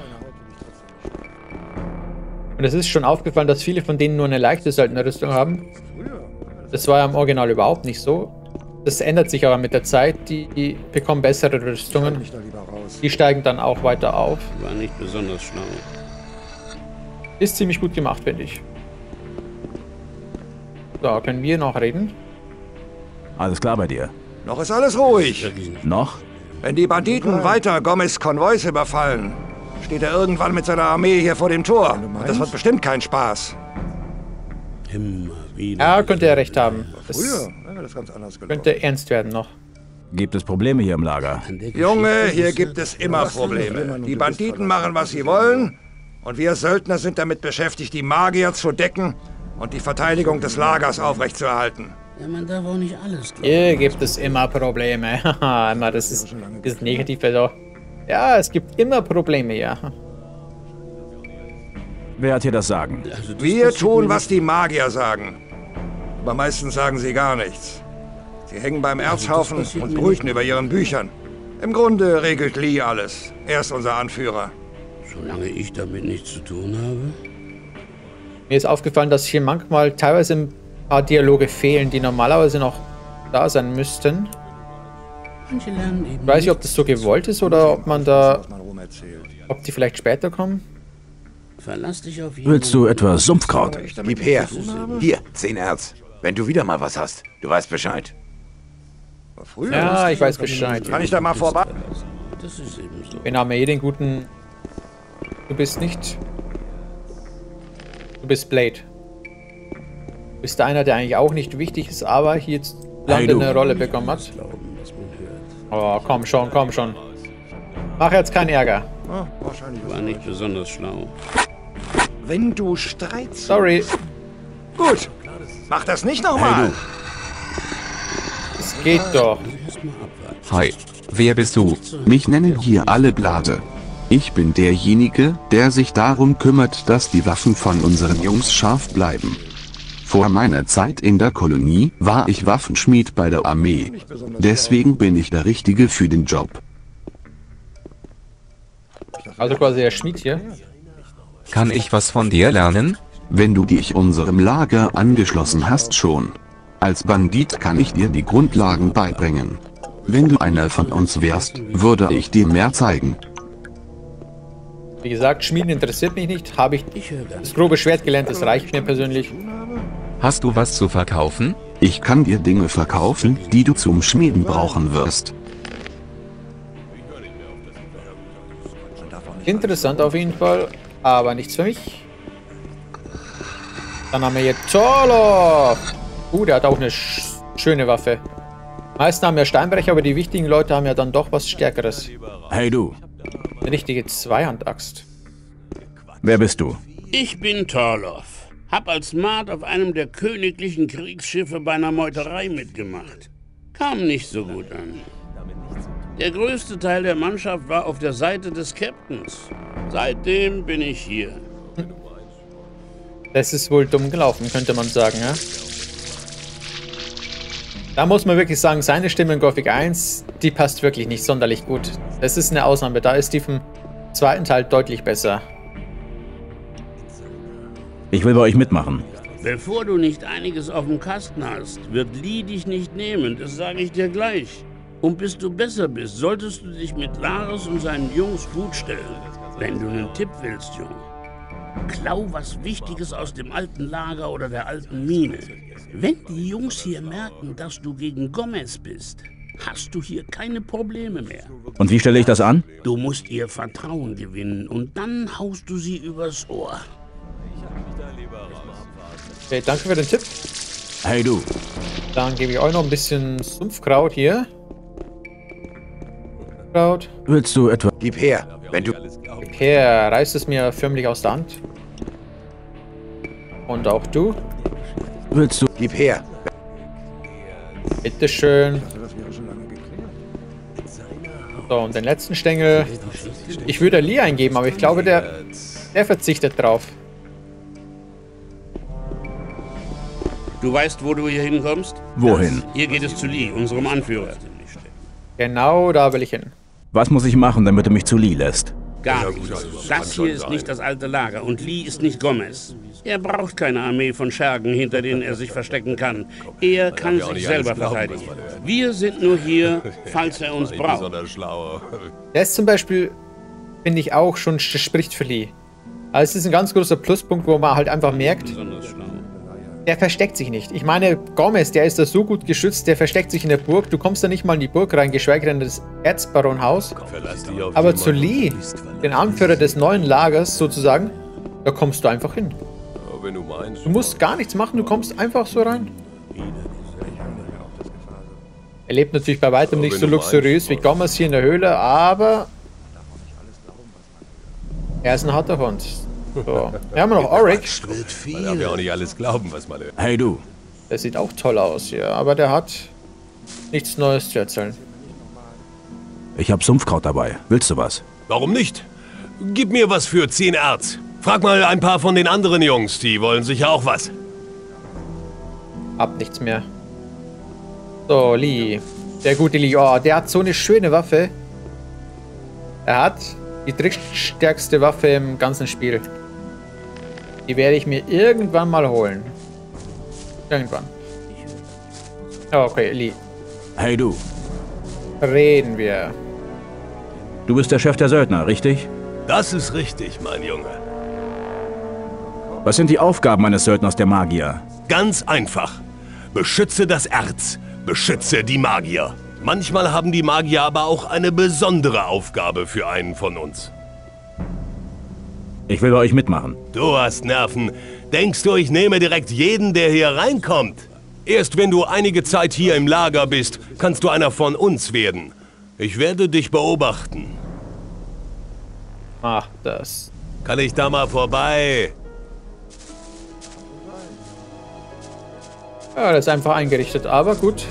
Und es ist schon aufgefallen, dass viele von denen nur eine leichte Söldnerrüstung haben. Das war ja im Original überhaupt nicht so. Das ändert sich aber mit der Zeit. Die bekommen bessere Rüstungen. Die steigen dann auch weiter auf. War nicht besonders schlau. Ist ziemlich gut gemacht, finde ich. So, können wir noch reden? Alles klar bei dir? Noch ist alles ruhig. Noch? Wenn die Banditen weiter Gomez Konvois überfallen, steht er irgendwann mit seiner Armee hier vor dem Tor. Und das wird bestimmt kein Spaß. Ja, könnte er recht haben. Das Früher wäre das ganz anders gelaufen. könnte ernst werden noch. Gibt es Probleme hier im Lager? Junge, hier gibt es immer Probleme. Die Banditen machen, was sie wollen. Und wir Söldner sind damit beschäftigt, die Magier zu decken und die Verteidigung des Lagers aufrechtzuerhalten. Ja, man darf auch nicht alles glauben. Hier gibt es immer Probleme. Haha, immer, das ist negativ. Also. Ja, es gibt immer Probleme, ja. Wer hat hier das Sagen? Wir tun, was die Magier sagen. Aber meistens sagen sie gar nichts. Sie hängen beim Erzhaufen und brüten über ihren Büchern. Im Grunde regelt Lee alles. Er ist unser Anführer. Solange ich damit nichts zu tun habe. Mir ist aufgefallen, dass hier manchmal teilweise ein paar Dialoge fehlen, die normalerweise noch da sein müssten. Manche lernen eben. Ich weiß nicht, ob das so gewollt ist oder ob man da. Ob die vielleicht später kommen. Verlass dich auf jeden. Willst du etwa Sumpfkraut? Gib her. Hier, 10 Erz. Wenn du wieder mal was hast, du weißt Bescheid. Ja, ich weiß Bescheid. Kann ich da mal vorbei? Das ist eben so. Wir haben ja den guten. Du bist nicht. Du bist Blade. Du bist einer, der eigentlich auch nicht wichtig ist, aber hier jetzt lange eine Rolle bekommen hat. Oh, komm schon, komm schon. Mach jetzt keinen Ärger. Oh, wahrscheinlich war nicht besonders schlau. Wenn du streitst. Sorry. Gut. Mach das nicht nochmal. Es geht doch. Hi. Wer bist du? Mich nennen hier alle Blade. Ich bin derjenige, der sich darum kümmert, dass die Waffen von unseren Jungs scharf bleiben. Vor meiner Zeit in der Kolonie war ich Waffenschmied bei der Armee. Deswegen bin ich der Richtige für den Job. Also quasi der Schmied hier. Kann ich was von dir lernen? Wenn du dich unserem Lager angeschlossen hast schon. Als Bandit kann ich dir die Grundlagen beibringen. Wenn du einer von uns wärst, würde ich dir mehr zeigen. Wie gesagt, Schmieden interessiert mich nicht. Habe ich das grobe Schwert gelernt, das reicht mir persönlich. Hast du was zu verkaufen? Ich kann dir Dinge verkaufen, die du zum Schmieden brauchen wirst. Interessant auf jeden Fall, aber nichts für mich. Dann haben wir hier Torloff. Der hat auch eine schöne Waffe. Die meisten haben ja Steinbrecher, aber die wichtigen Leute haben ja dann doch was Stärkeres. Hey du. Eine richtige Zweihandaxt. Wer bist du? Ich bin Torloff. Hab als Maat auf einem der königlichen Kriegsschiffe bei einer Meuterei mitgemacht. Kam nicht so gut an. Der größte Teil der Mannschaft war auf der Seite des Captains. Seitdem bin ich hier. Das ist wohl dumm gelaufen, könnte man sagen, ja? Da muss man wirklich sagen, seine Stimme in Gothic 1, die passt wirklich nicht sonderlich gut. Das ist eine Ausnahme, da ist die vom zweiten Teil deutlich besser. Ich will bei euch mitmachen. Bevor du nicht einiges auf dem Kasten hast, wird Lee dich nicht nehmen, das sage ich dir gleich. Und bis du besser bist, solltest du dich mit Laris und seinen Jungs gut stellen. Wenn du einen Tipp willst, Junge. Klau was Wichtiges aus dem alten Lager oder der alten Mine. Wenn die Jungs hier merken, dass du gegen Gomez bist, hast du hier keine Probleme mehr. Und wie stelle ich das an? Du musst ihr Vertrauen gewinnen und dann haust du sie übers Ohr. Okay, danke für den Tipp. Hey du. Dann gebe ich euch noch ein bisschen Sumpfkraut hier. Kraut. Willst du etwa... Gib her, wenn du... Gib her, reißt es mir förmlich aus der Hand. Und auch du. Willst du... Gib her. Bitteschön. So, und den letzten Stängel. Ich würde Lee eingeben, aber ich glaube, der verzichtet drauf. Du weißt, wo du hier hinkommst? Wohin? Hier geht es zu Lee, unserem Anführer. Genau, da will ich hin. Was muss ich machen, damit du mich zu Lee lässt? Gar nichts. Das hier ist nicht das alte Lager und Lee ist nicht Gomez. Er braucht keine Armee von Schergen, hinter denen er sich verstecken kann. Er kann sich selber verteidigen. Wir sind nur hier, falls er uns braucht. Das zum Beispiel finde ich auch schon spricht für Lee. Also es ist ein ganz großer Pluspunkt, wo man halt einfach merkt, der versteckt sich nicht. Ich meine, Gomez, der ist da so gut geschützt, der versteckt sich in der Burg. Du kommst da nicht mal in die Burg rein, geschweige denn das Erzbaronhaus. Aber zu Lee, den Anführer des neuen Lagers sozusagen, da kommst du einfach hin. Du musst gar nichts machen, du kommst einfach so rein. Er lebt natürlich bei weitem nicht so luxuriös wie Gomez hier in der Höhle, aber er ist ein harter Hund. So. Wir haben noch Auric. Man darf ja auch nicht alles glauben, was man hört. Hey du. Der sieht auch toll aus hier, aber der hat nichts Neues zu erzählen. Ich hab Sumpfkraut dabei. Willst du was? Warum nicht? Gib mir was für 10 Erz. Frag mal ein paar von den anderen Jungs, die wollen sicher auch was. Hab nichts mehr. So, Lee. Der gute Lee. Oh, der hat so eine schöne Waffe. Er hat die drittstärkste Waffe im ganzen Spiel. Die werde ich mir irgendwann mal holen. Irgendwann. Okay, Lee. Hey du. Reden wir. Du bist der Chef der Söldner, richtig? Das ist richtig, mein Junge. Was sind die Aufgaben eines Söldners der Magier? Ganz einfach. Beschütze das Erz. Beschütze die Magier. Manchmal haben die Magier aber auch eine besondere Aufgabe für einen von uns. Ich will bei euch mitmachen. Du hast Nerven. Denkst du, ich nehme direkt jeden, der hier reinkommt? Erst wenn du einige Zeit hier im Lager bist, kannst du einer von uns werden. Ich werde dich beobachten. Mach das. Kann ich da mal vorbei? Ja, das ist einfach eingerichtet, aber gut.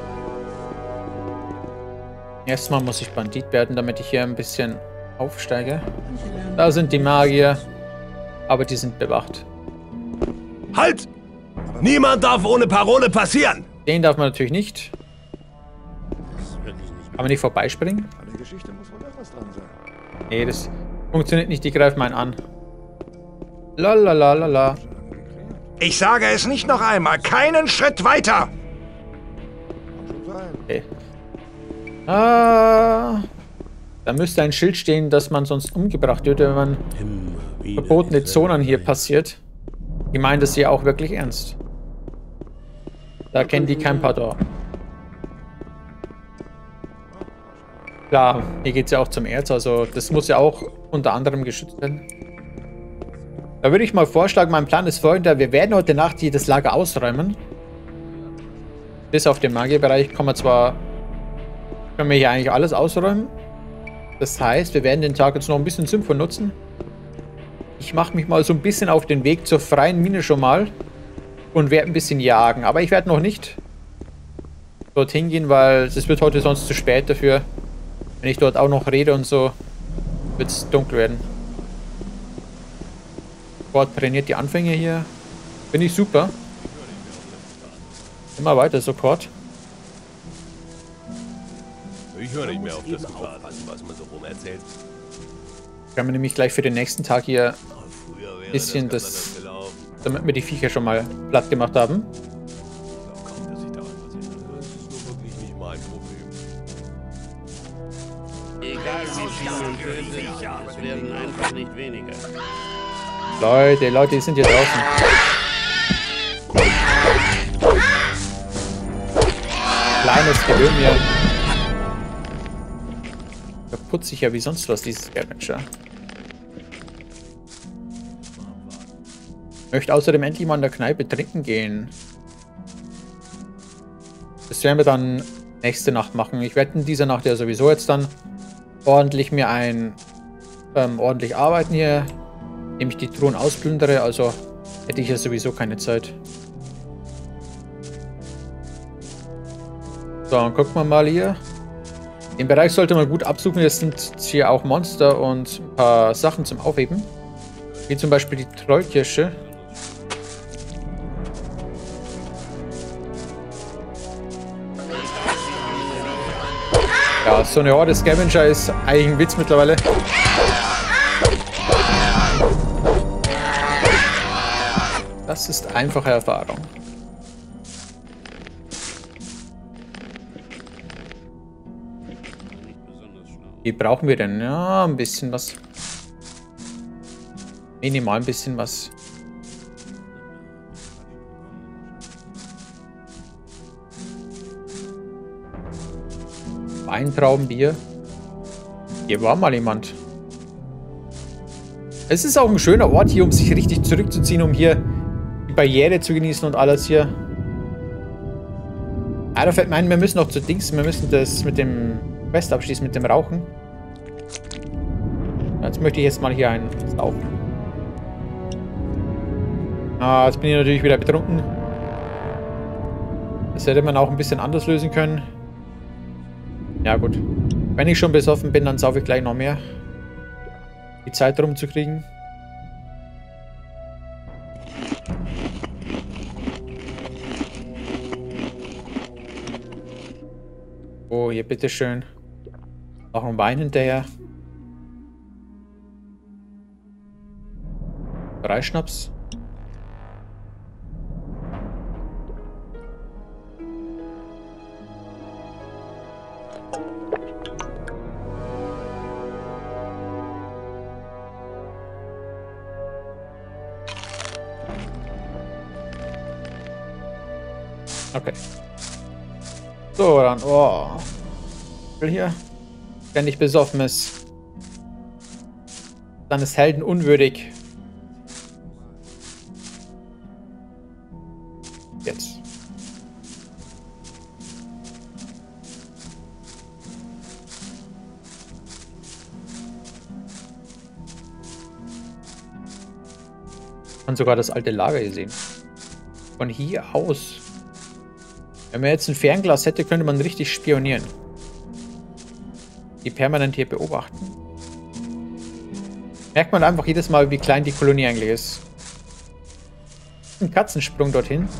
Erstmal muss ich Bandit werden, damit ich hier ein bisschen aufsteige. Da sind die Magier, aber die sind bewacht. Halt! Niemand darf ohne Parole passieren! Den darf man natürlich nicht. Kann man nicht vorbeispringen? Nee, das funktioniert nicht, die greifen einen an. Lalalala. Ich sage es nicht noch einmal, keinen Schritt weiter! Okay. Da müsste ein Schild stehen, dass man sonst umgebracht wird, wenn man verbotene Zonen hier passiert. Die meinen das hier auch wirklich ernst. Da kennen die kein Pardon. Klar, hier geht es ja auch zum Erz, also das muss ja auch unter anderem geschützt werden. Da würde ich mal vorschlagen, mein Plan ist folgender. Wir werden heute Nacht hier das Lager ausräumen. Bis auf den Magierbereich können wir hier eigentlich alles ausräumen. Das heißt, wir werden den Tag jetzt noch ein bisschen sinnvoll nutzen. Ich mache mich mal so ein bisschen auf den Weg zur freien Mine schon mal. Und werde ein bisschen jagen. Aber ich werde noch nicht dorthin gehen, weil es wird heute sonst zu spät dafür. Wenn ich dort auch noch rede und so, wird es dunkel werden. Gott trainiert die Anfänger hier. Finde ich super. Immer weiter, sofort. Ich höre nicht mehr auf das Aufpassen, was man so rum erzählt. Können wir nämlich gleich für den nächsten Tag hier ein bisschen das, damit wir die Viecher schon mal platt gemacht haben. Egal wie viel man tötet, es werden einfach nicht weniger. Leute, die sind hier draußen. Kleines Gewöhn hier. Putze ich ja wie sonst was, dieses Scavenger. Ich möchte außerdem endlich mal in der Kneipe trinken gehen. Das werden wir dann nächste Nacht machen. Ich werde in dieser Nacht ja sowieso jetzt dann ordentlich ordentlich arbeiten hier. Indem ich die Truhen ausplündere, also hätte ich ja sowieso keine Zeit. So, dann gucken wir mal hier. Den Bereich sollte man gut absuchen. Jetzt sind hier auch Monster und ein paar Sachen zum Aufheben. Wie zum Beispiel die Trollkirsche. Ja, so eine Horde Scavenger ist eigentlich ein Witz mittlerweile. Das ist einfache Erfahrung. Wie brauchen wir denn? Ja, ein bisschen was. Minimal ein bisschen was. Weintraubenbier. Hier war mal jemand. Es ist auch ein schöner Ort hier, um sich richtig zurückzuziehen, um hier die Barriere zu genießen und alles hier. Ah, da fällt mir ein, wir müssen noch zu Dings. Wir müssen das mit dem Quest abschließen, mit dem Rauchen. Jetzt möchte ich jetzt mal hier einen saufen. Ah, jetzt bin ich natürlich wieder betrunken. Das hätte man auch ein bisschen anders lösen können. Ja gut. Wenn ich schon besoffen bin, dann saufe ich gleich noch mehr. Die Zeit rumzukriegen. Oh, hier bitteschön. Noch ein Wein hinterher. 3 Schnaps. Okay. So, dann. Oh. Hier. Wenn nicht besoffen ist. Dann ist Helden unwürdig. Jetzt. Man sogar das alte Lager hier sehen. Von hier aus. Wenn man jetzt ein Fernglas hätte, könnte man richtig spionieren. Die permanent hier beobachten. Merkt man einfach jedes Mal, wie klein die Kolonie eigentlich ist. Ein Katzensprung dorthin.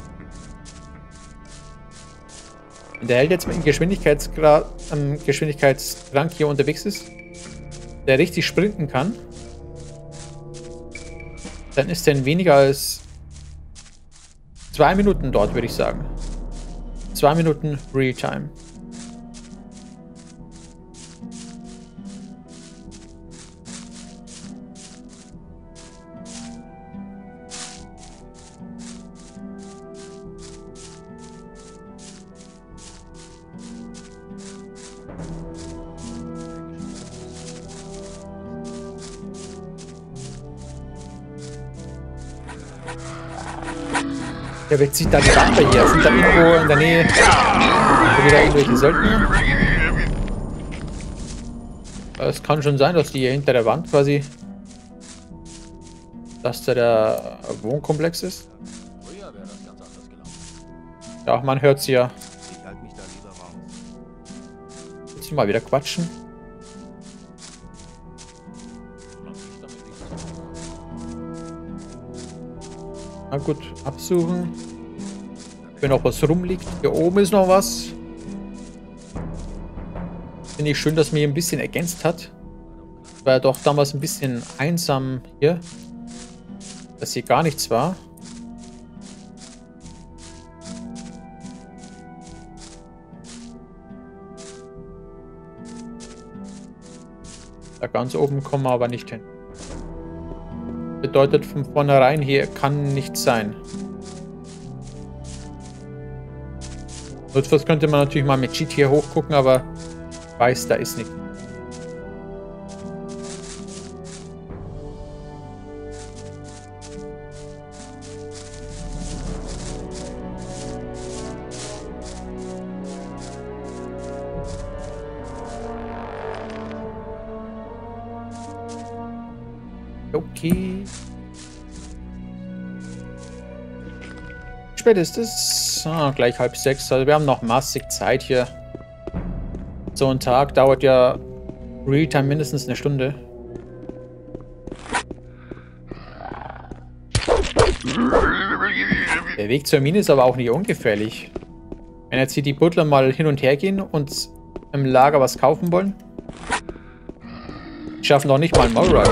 Wenn der Held jetzt mit dem Geschwindigkeitsrank hier unterwegs ist, der richtig sprinten kann, dann ist er in weniger als 2 Minuten dort, würde ich sagen. 2 Minuten Realtime. Ja, wer zieht da die Wampe hier? Sind da irgendwo in der Nähe wieder irgendwelche Söldner? Es kann schon sein, dass die hier hinter der Wand quasi, dass da der Wohnkomplex ist. Ja, man hört sie ja. Jetzt mal wieder quatschen. Na gut, absuchen. Wenn noch was rumliegt. Hier oben ist noch was. Finde ich schön, dass man hier ein bisschen ergänzt hat. War ja doch damals ein bisschen einsam hier. Dass hier gar nichts war. Da ganz oben kommen wir aber nicht hin. Bedeutet von vornherein, hier kann nichts sein. Notfalls könnte man natürlich mal mit Cheat hier hochgucken, aber ich weiß, da ist nichts. Okay. Spät ist es? Gleich 5:30. Also wir haben noch massig Zeit hier. So ein Tag dauert ja Realtime mindestens eine Stunde. Der Weg zur Mine ist aber auch nicht ungefährlich. Wenn jetzt hier die Butler mal hin und her gehen und im Lager was kaufen wollen, die schaffen doch nicht mal einen Mallride.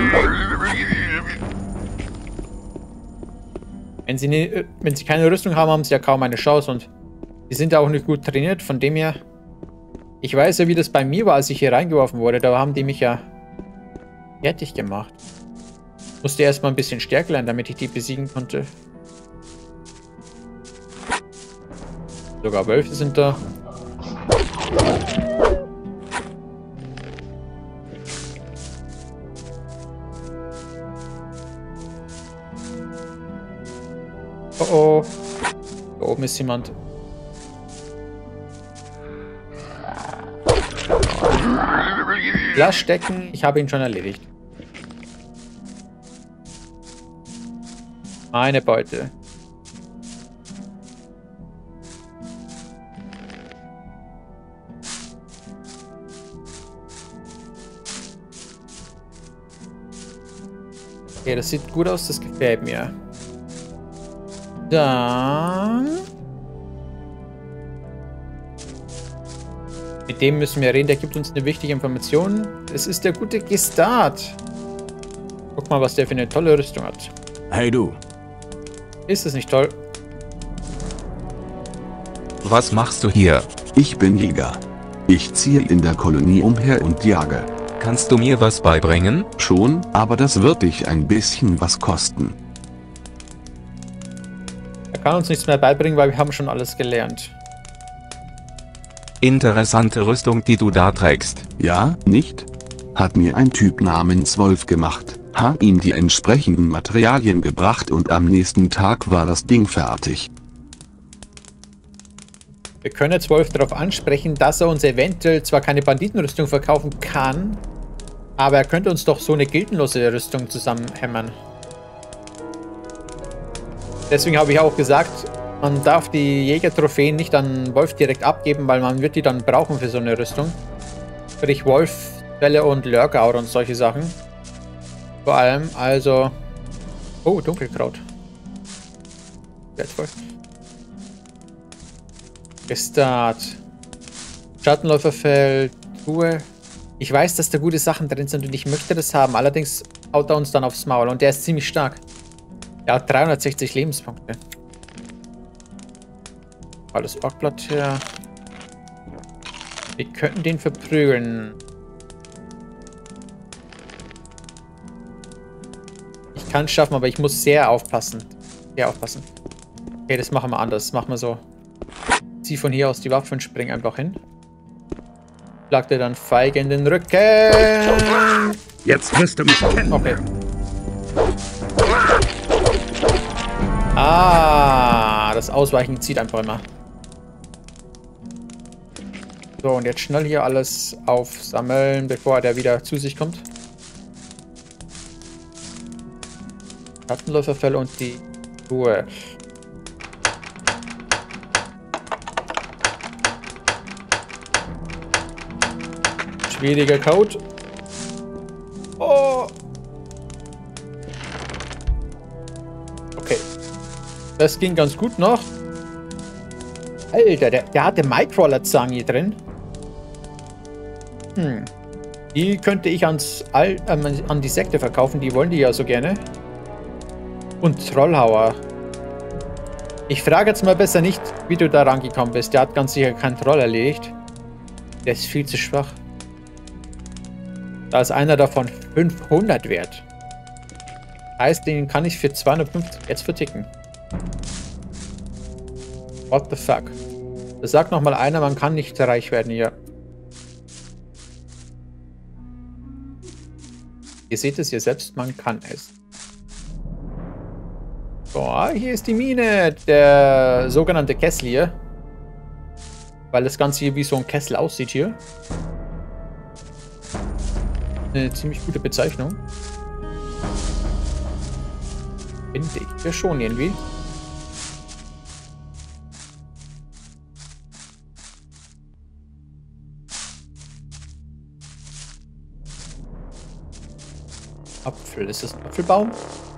Wenn sie keine Rüstung haben, haben sie ja kaum eine Chance und die sind ja auch nicht gut trainiert, von dem her. Ich weiß ja, wie das bei mir war, als ich hier reingeworfen wurde. Da haben die mich ja fertig gemacht. Musste erstmal ein bisschen stärker lernen, damit ich die besiegen konnte. Sogar Wölfe sind da. Oh oh. Da oben ist jemand. Lass stecken, ich habe ihn schon erledigt. Eine Beute. Okay, das sieht gut aus, das gefällt mir. Dann... Mit dem müssen wir reden, der gibt uns eine wichtige Information. Es ist der gute Gestart. Guck mal, was der für eine tolle Rüstung hat. Hey du. Ist es nicht toll? Was machst du hier? Ich bin Jäger. Ich ziehe in der Kolonie umher und jage. Kannst du mir was beibringen? Schon, aber das wird dich ein bisschen was kosten. Er kann uns nichts mehr beibringen, weil wir haben schon alles gelernt. Interessante Rüstung, die du da trägst. Ja, nicht? Hat mir ein Typ namens Wolf gemacht, hat ihm die entsprechenden Materialien gebracht und am nächsten Tag war das Ding fertig. Wir können jetzt Wolf darauf ansprechen, dass er uns eventuell zwar keine Banditenrüstung verkaufen kann, aber er könnte uns doch so eine gildenlose Rüstung zusammenhämmern. Deswegen habe ich auch gesagt, man darf die Jägertrophäen nicht an Wolf direkt abgeben, weil man wird die dann brauchen für so eine Rüstung. Sprich Wolf-Fälle und Lurker und solche Sachen. Vor allem, also... Oh, Dunkelkraut. Wertvoll. Gestart. Schattenläuferfeld. Truhe. Ich weiß, dass da gute Sachen drin sind und ich möchte das haben. Allerdings haut er uns dann aufs Maul und der ist ziemlich stark. Er hat 360 Lebenspunkte. Alles Backblatt her. Wir könnten den verprügeln. Ich kann es schaffen, aber ich muss sehr aufpassen. Sehr aufpassen. Okay, das machen wir anders. Das machen wir so. Zieh von hier aus die Waffe und spring einfach hin. Schlag dir dann feige in den Rücken. Jetzt wirst du mich kennen. Okay. Ah, das Ausweichen zieht einfach immer. So, und jetzt schnell hier alles aufsammeln, bevor der wieder zu sich kommt. Schattenläuferfell und die Ruhe. Schwieriger Code. Oh. Okay. Das ging ganz gut noch. Alter, der hatte Microller-Zange drin. Die könnte ich an die Sekte verkaufen. Die wollen die ja so gerne. Und Trollhauer. Ich frage jetzt mal besser nicht, wie du da rangekommen bist. Der hat ganz sicher keinen Troll erledigt. Der ist viel zu schwach. Da ist einer davon 500 wert. Heißt, den kann ich für 250 jetzt verticken. What the fuck? Das sagt nochmal einer, man kann nicht reich werden hier. Ihr seht es hier selbst, man kann es. So, hier ist die Mine, der sogenannte Kessel hier. Weil das Ganze hier wie so ein Kessel aussieht hier. Eine ziemlich gute Bezeichnung. Finde ich ja schon irgendwie. Apfel. Ist das ein Apfelbaum?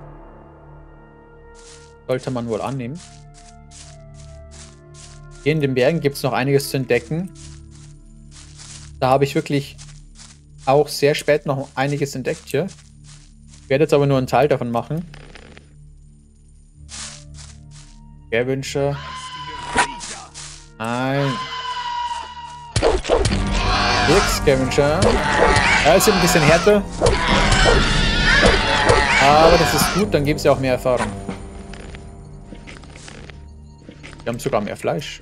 Sollte man wohl annehmen. Hier in den Bergen gibt es noch einiges zu entdecken. Da habe ich wirklich auch sehr spät noch einiges entdeckt hier. Ich werde jetzt aber nur einen Teil davon machen. Scavenger. Nein. Scavenger. Ja, ist ein bisschen härter. Aber das ist gut, dann geben sie auch mehr Erfahrung. Wir haben sogar mehr Fleisch.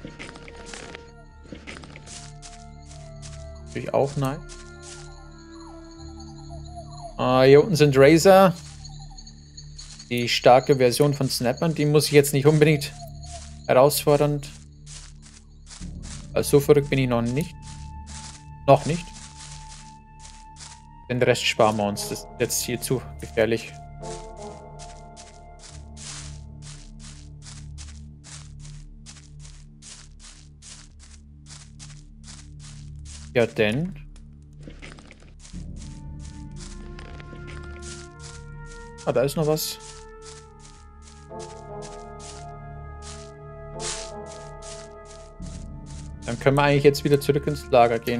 Natürlich auch nice. Hier unten sind Razor. Die starke Version von Snappern. Die muss ich jetzt nicht unbedingt herausfordernd. Also so verrückt bin ich noch nicht. Noch nicht. Den Rest sparen wir uns. Das ist jetzt hier zu gefährlich. Ja, denn. Ah, da ist noch was. Dann können wir eigentlich jetzt wieder zurück ins Lager gehen.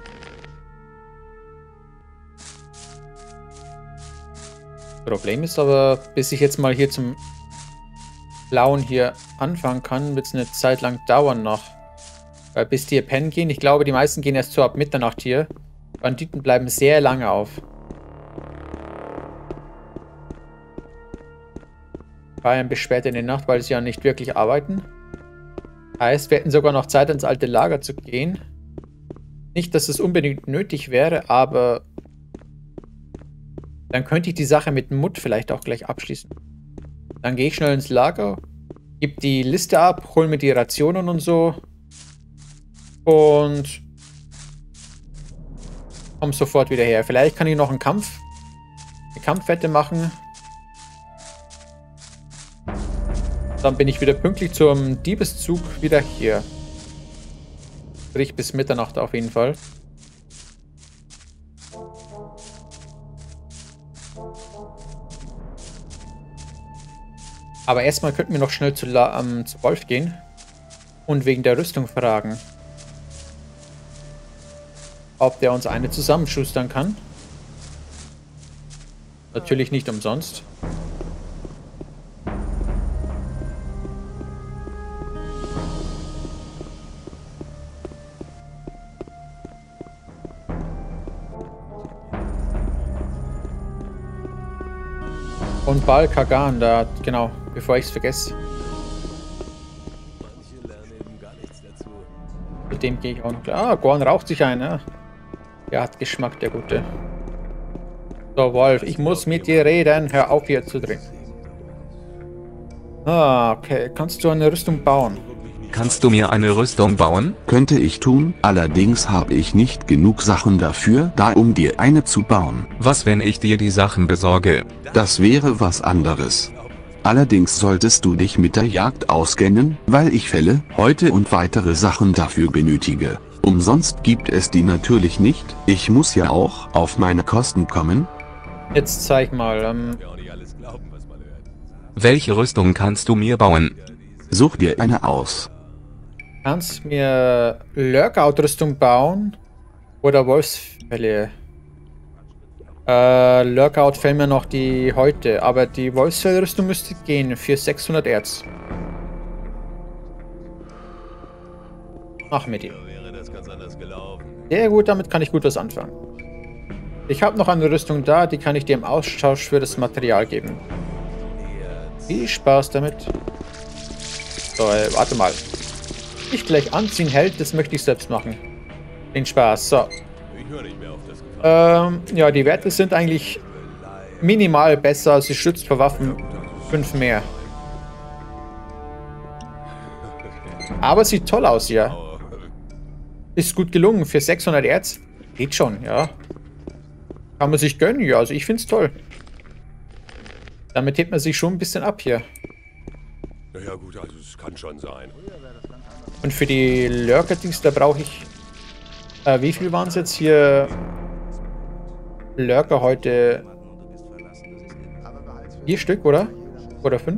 Problem ist aber, bis ich jetzt mal hier zum Blauen hier anfangen kann, wird es eine Zeit lang dauern noch. Weil bis die hier pennen gehen, ich glaube, die meisten gehen erst so ab Mitternacht hier. Banditen bleiben sehr lange auf. Feiern bis spät in die Nacht, weil sie ja nicht wirklich arbeiten. Heißt, wir hätten sogar noch Zeit, ins alte Lager zu gehen. Nicht, dass es unbedingt nötig wäre, aber dann könnte ich die Sache mit Mutt vielleicht auch gleich abschließen. Dann gehe ich schnell ins Lager, gebe die Liste ab, hole mir die Rationen und so. Und komme sofort wieder her. Vielleicht kann ich noch eine Kampfwette machen. Dann bin ich wieder pünktlich zum Diebeszug wieder hier. Sprich bis Mitternacht auf jeden Fall. Aber erstmal könnten wir noch schnell zu Wolf gehen und wegen der Rüstung fragen, ob der uns eine zusammenschustern kann. Natürlich nicht umsonst. Und Bal Kagan, da, genau, bevor ich es vergesse. Mit dem gehe ich auch noch klar. Ah, Gorn raucht sich ein, ja. Der hat Geschmack, der Gute. So, Wolf, ich muss mit dir reden. Hör auf, hier zu drehen. Ah, okay. Kannst du eine Rüstung bauen? Kannst du mir eine Rüstung bauen? Könnte ich tun, allerdings habe ich nicht genug Sachen dafür, um dir eine zu bauen. Was, wenn ich dir die Sachen besorge? Das wäre was anderes. Allerdings solltest du dich mit der Jagd auskennen, weil ich Felle, Häute und weitere Sachen dafür benötige. Umsonst gibt es die natürlich nicht, ich muss ja auch auf meine Kosten kommen. Jetzt zeig mal, Welche Rüstung kannst du mir bauen? Such dir eine aus. Kannst mir Lurkout-Rüstung bauen oder Wolfsfälle? Lurkout fällt mir noch die Häute, aber die Wolfsfell-Rüstung müsste gehen für 600 Erz. Mach mir die. Sehr gut, damit kann ich gut was anfangen. Ich habe noch eine Rüstung da, die kann ich dir im Austausch für das Material geben. Viel Spaß damit. So, warte mal. Nicht gleich anziehen hält, das möchte ich selbst machen. Den Spaß, so. Ja, die Werte sind eigentlich minimal besser. Sie schützt vor Waffen 5 mehr. Aber sieht toll aus, ja. Ist gut gelungen. Für 600 Erz geht schon, ja. Kann man sich gönnen, ja. Also ich finde es toll. Damit hebt man sich schon ein bisschen ab hier. Ja gut, also es kann schon sein. Und für die Lurker-Dings, da brauche ich... wie viel waren es jetzt hier? Lurker heute... 4 Stück, oder? Oder 5?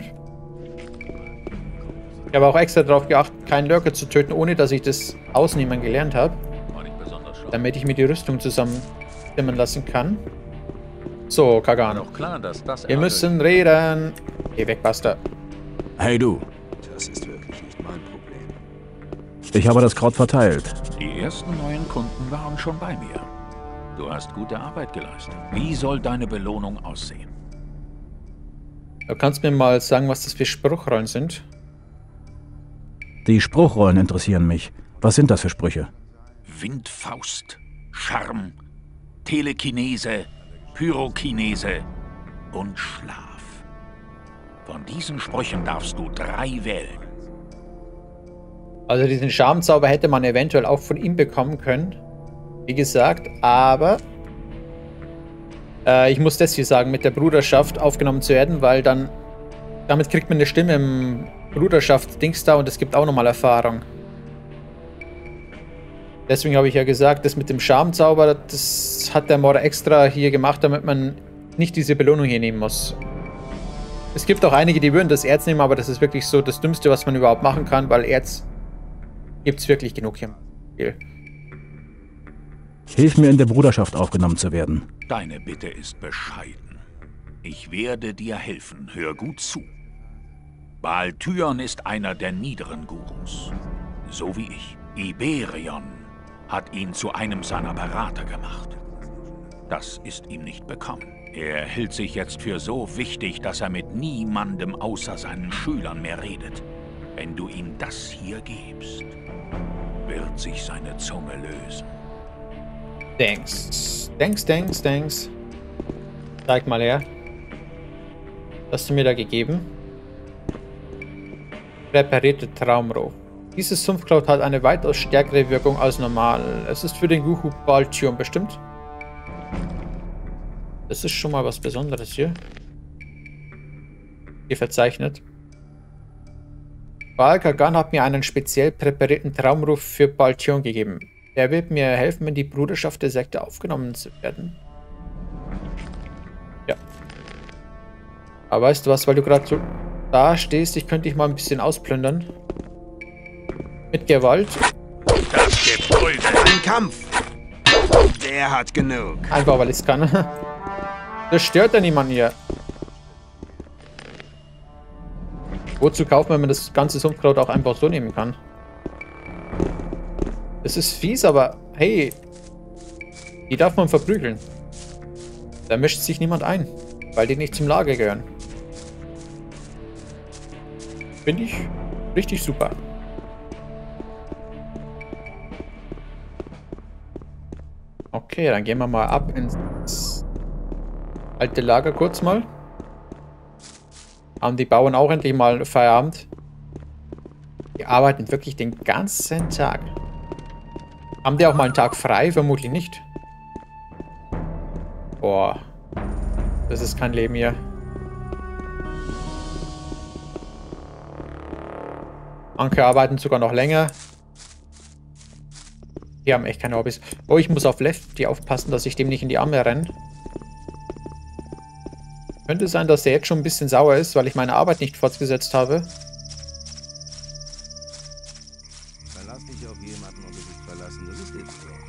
Ich habe auch extra darauf geachtet, keinen Lurker zu töten, ohne dass ich das Ausnehmen gelernt habe. Damit ich mir die Rüstung zusammenstimmen lassen kann. So, Kagan. Wir müssen reden. Geh weg, Bastard. Hey du. Das ist wirklich nicht mein Problem. Ich habe das Kraut verteilt. Die ersten neuen Kunden waren schon bei mir. Du hast gute Arbeit geleistet. Wie soll deine Belohnung aussehen? Du kannst mir mal sagen, was das für Spruchrollen sind? Die Spruchrollen interessieren mich. Was sind das für Sprüche? Windfaust, Charme, Telekinese, Pyrokinese und Schlaf. Von diesen Sprüchen darfst du 3 wählen. Also diesen Schamzauber hätte man eventuell auch von ihm bekommen können. Wie gesagt, aber ich muss das hier sagen, mit der Bruderschaft aufgenommen zu werden, weil damit kriegt man eine Stimme im Bruderschaft-Dings da und es gibt auch nochmal Erfahrung. Deswegen habe ich ja gesagt, das mit dem Schamzauber, das hat der Mora extra hier gemacht, damit man nicht diese Belohnung hier nehmen muss. Es gibt auch einige, die würden das Erz nehmen, aber das ist wirklich so das Dümmste, was man überhaupt machen kann, weil Erz gibt es wirklich genug hier. Hilf mir, in der Bruderschaft aufgenommen zu werden. Deine Bitte ist bescheiden. Ich werde dir helfen. Hör gut zu. Baal Thyon ist einer der niederen Gurus. So wie ich. Iberion hat ihn zu einem seiner Berater gemacht. Das ist ihm nicht bekommen. Er hält sich jetzt für so wichtig, dass er mit niemandem außer seinen Schülern mehr redet. Wenn du ihm das hier gibst, wird sich seine Zunge lösen. Thanks. Zeig mal her. Was hast du mir da gegeben? Präparierte Traumroh. Dieses Sumpfkraut hat eine weitaus stärkere Wirkung als normal. Es ist für den Guru Baal Thyon bestimmt. Das ist schon mal was Besonderes hier. Hier verzeichnet. Baal Kagan hat mir einen speziell präparierten Traumruf für Baal Thyon gegeben. Der wird mir helfen, in die Bruderschaft der Sekte aufgenommen zu werden. Ja. Aber weißt du was, weil du gerade so da stehst, ich könnte dich mal ein bisschen ausplündern. Mit Gewalt. Das gibt Prügel. Ein Kampf. Der hat genug. Einfach, weil ich es kann. Das stört ja niemanden hier. Wozu kaufen, wenn man das ganze Sumpfkraut auch einfach so nehmen kann? Das ist fies, aber hey, die darf man verprügeln. Da mischt sich niemand ein, weil die nicht zum Lager gehören. Finde ich richtig super. Okay, dann gehen wir mal ab ins alte Lager kurz mal. Haben die Bauern auch endlich mal Feierabend. Die arbeiten wirklich den ganzen Tag. Haben die auch mal einen Tag frei? Vermutlich nicht. Boah. Das ist kein Leben hier. Manche arbeiten sogar noch länger. Die haben echt keine Hobbys. Oh, ich muss auf Lefty aufpassen, dass ich dem nicht in die Arme renne. Könnte sein, dass der jetzt schon ein bisschen sauer ist, weil ich meine Arbeit nicht fortgesetzt habe. Verlass dich auf jemanden und du bist verlassen. Das ist jetzt so.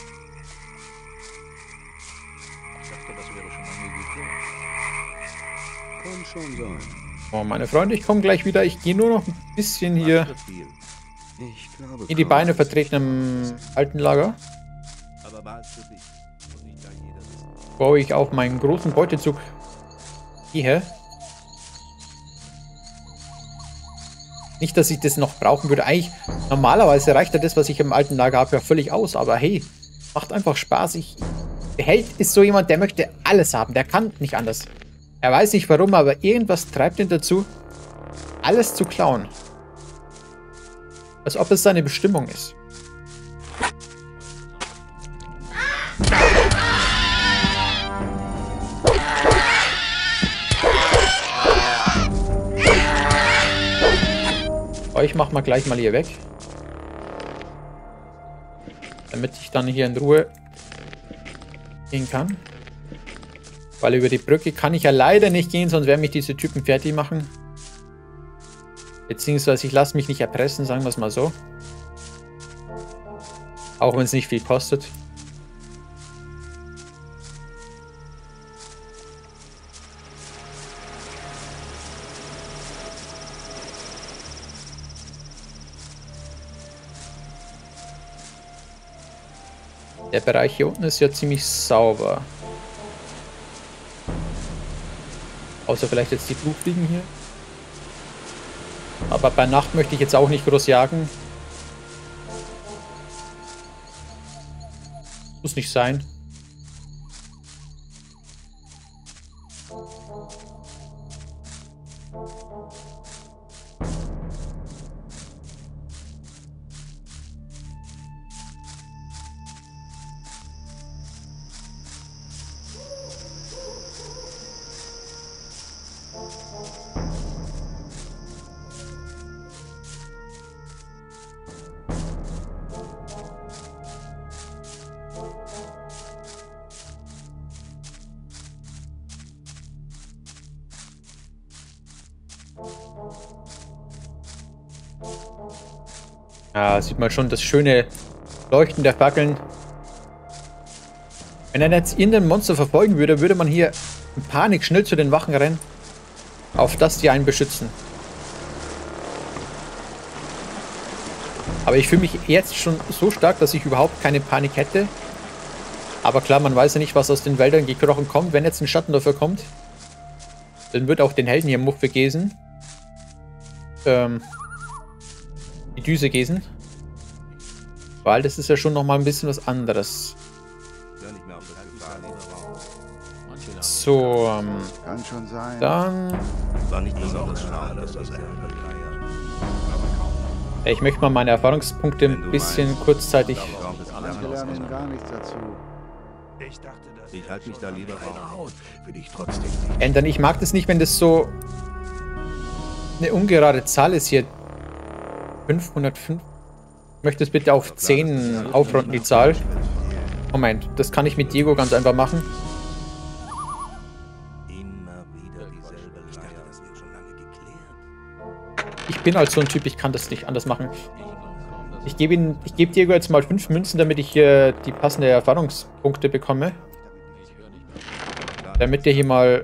Ich dachte, das wäre schon lange geklärt. Kann schon sein. Oh, meine Freunde, ich komme gleich wieder. Ich gehe nur noch ein bisschen hier in die Beine vertreten im alten Lager. Bevor ich auf meinen großen Beutezug gehe. Nicht, dass ich das noch brauchen würde. Eigentlich, normalerweise reicht ja das, was ich im alten Lager habe, ja völlig aus. Aber hey, macht einfach Spaß. Der Held ist so jemand, der möchte alles haben. Der kann nicht anders. Er weiß nicht warum, aber irgendwas treibt ihn dazu, alles zu klauen. Als ob es seine Bestimmung ist. Euch macht mal gleich mal hier weg. Damit ich dann hier in Ruhe gehen kann. Weil über die Brücke kann ich ja leider nicht gehen, sonst werden mich diese Typen fertig machen. Beziehungsweise ich lasse mich nicht erpressen, sagen wir es mal so. Auch wenn es nicht viel kostet. Der Bereich hier unten ist ja ziemlich sauber. Außer vielleicht jetzt die Flugfliegen hier. Aber bei Nacht möchte ich jetzt auch nicht groß jagen. Muss nicht sein. Ja, sieht man schon das schöne Leuchten der Fackeln. Wenn er jetzt irgendein Monster verfolgen würde, würde man hier in Panik schnell zu den Wachen rennen, auf dass die einen beschützen. Aber ich fühle mich jetzt schon so stark, dass ich überhaupt keine Panik hätte. Aber klar, man weiß ja nicht, was aus den Wäldern gekrochen kommt. Wenn jetzt ein Schatten dafür kommt, dann wird auch den Helden hier Muffe gießen. Die Düse gießen. Weil das ist ja schon nochmal ein bisschen was anderes. So, kann schon sein. Dann... War nicht besonders schlau, dass das Ich möchte mal meine Erfahrungspunkte ein bisschen kurzzeitig... Ich halte mich da lieber raus. ändern. Ich mag das nicht, wenn das so eine ungerade Zahl ist hier. 505. Ich möchte es bitte auf 10 aufrunden, die Zahl. Moment, das kann ich mit Diego ganz einfach machen. Ich bin halt so ein Typ, ich kann das nicht anders machen. Ich gebe Diego jetzt mal 5 Münzen, damit ich hier die passenden Erfahrungspunkte bekomme. Damit der hier mal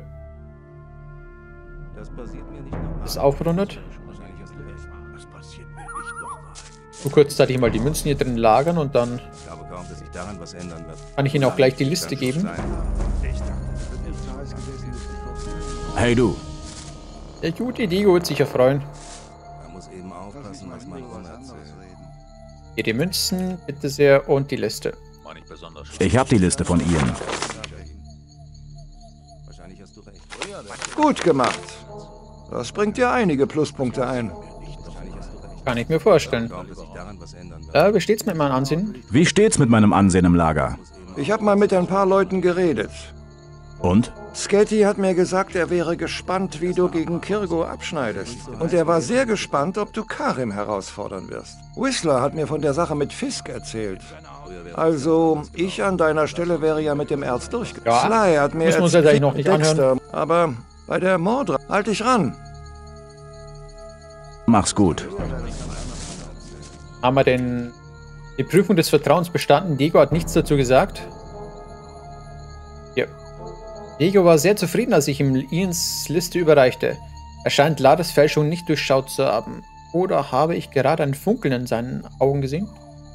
das aufrundet. So kurzzeitig mal die Münzen hier drin lagern und dann kann ich Ihnen auch gleich die Liste geben. Hey du. Der gute Diego wird sich ja freuen. Hier die Münzen, bitte sehr, und die Liste. Ich habe die Liste von Ian. Gut gemacht. Das bringt dir einige Pluspunkte ein. Kann ich mir vorstellen. Wie steht's mit meinem Ansehen? Wie steht's mit meinem Ansehen im Lager? Ich habe mal mit ein paar Leuten geredet. Und? Sketty hat mir gesagt, er wäre gespannt, wie du gegen Kirgo abschneidest. Und er war sehr gespannt, ob du Karim herausfordern wirst. Whistler hat mir von der Sache mit Fisk erzählt. Also, ich an deiner Stelle wäre ja mit dem Erz durchgegangen. Ja, Sly hat mir müssen wir uns jetzt eigentlich noch nicht anhören. Aber bei der Mordra halt dich ran. Mach's gut. Haben wir die Prüfung des Vertrauens bestanden? Diego hat nichts dazu gesagt. Ja. Diego war sehr zufrieden, als ich ihm Ians Liste überreichte. Er scheint Lades Fälschung nicht durchschaut zu haben. Oder habe ich gerade ein Funkeln in seinen Augen gesehen?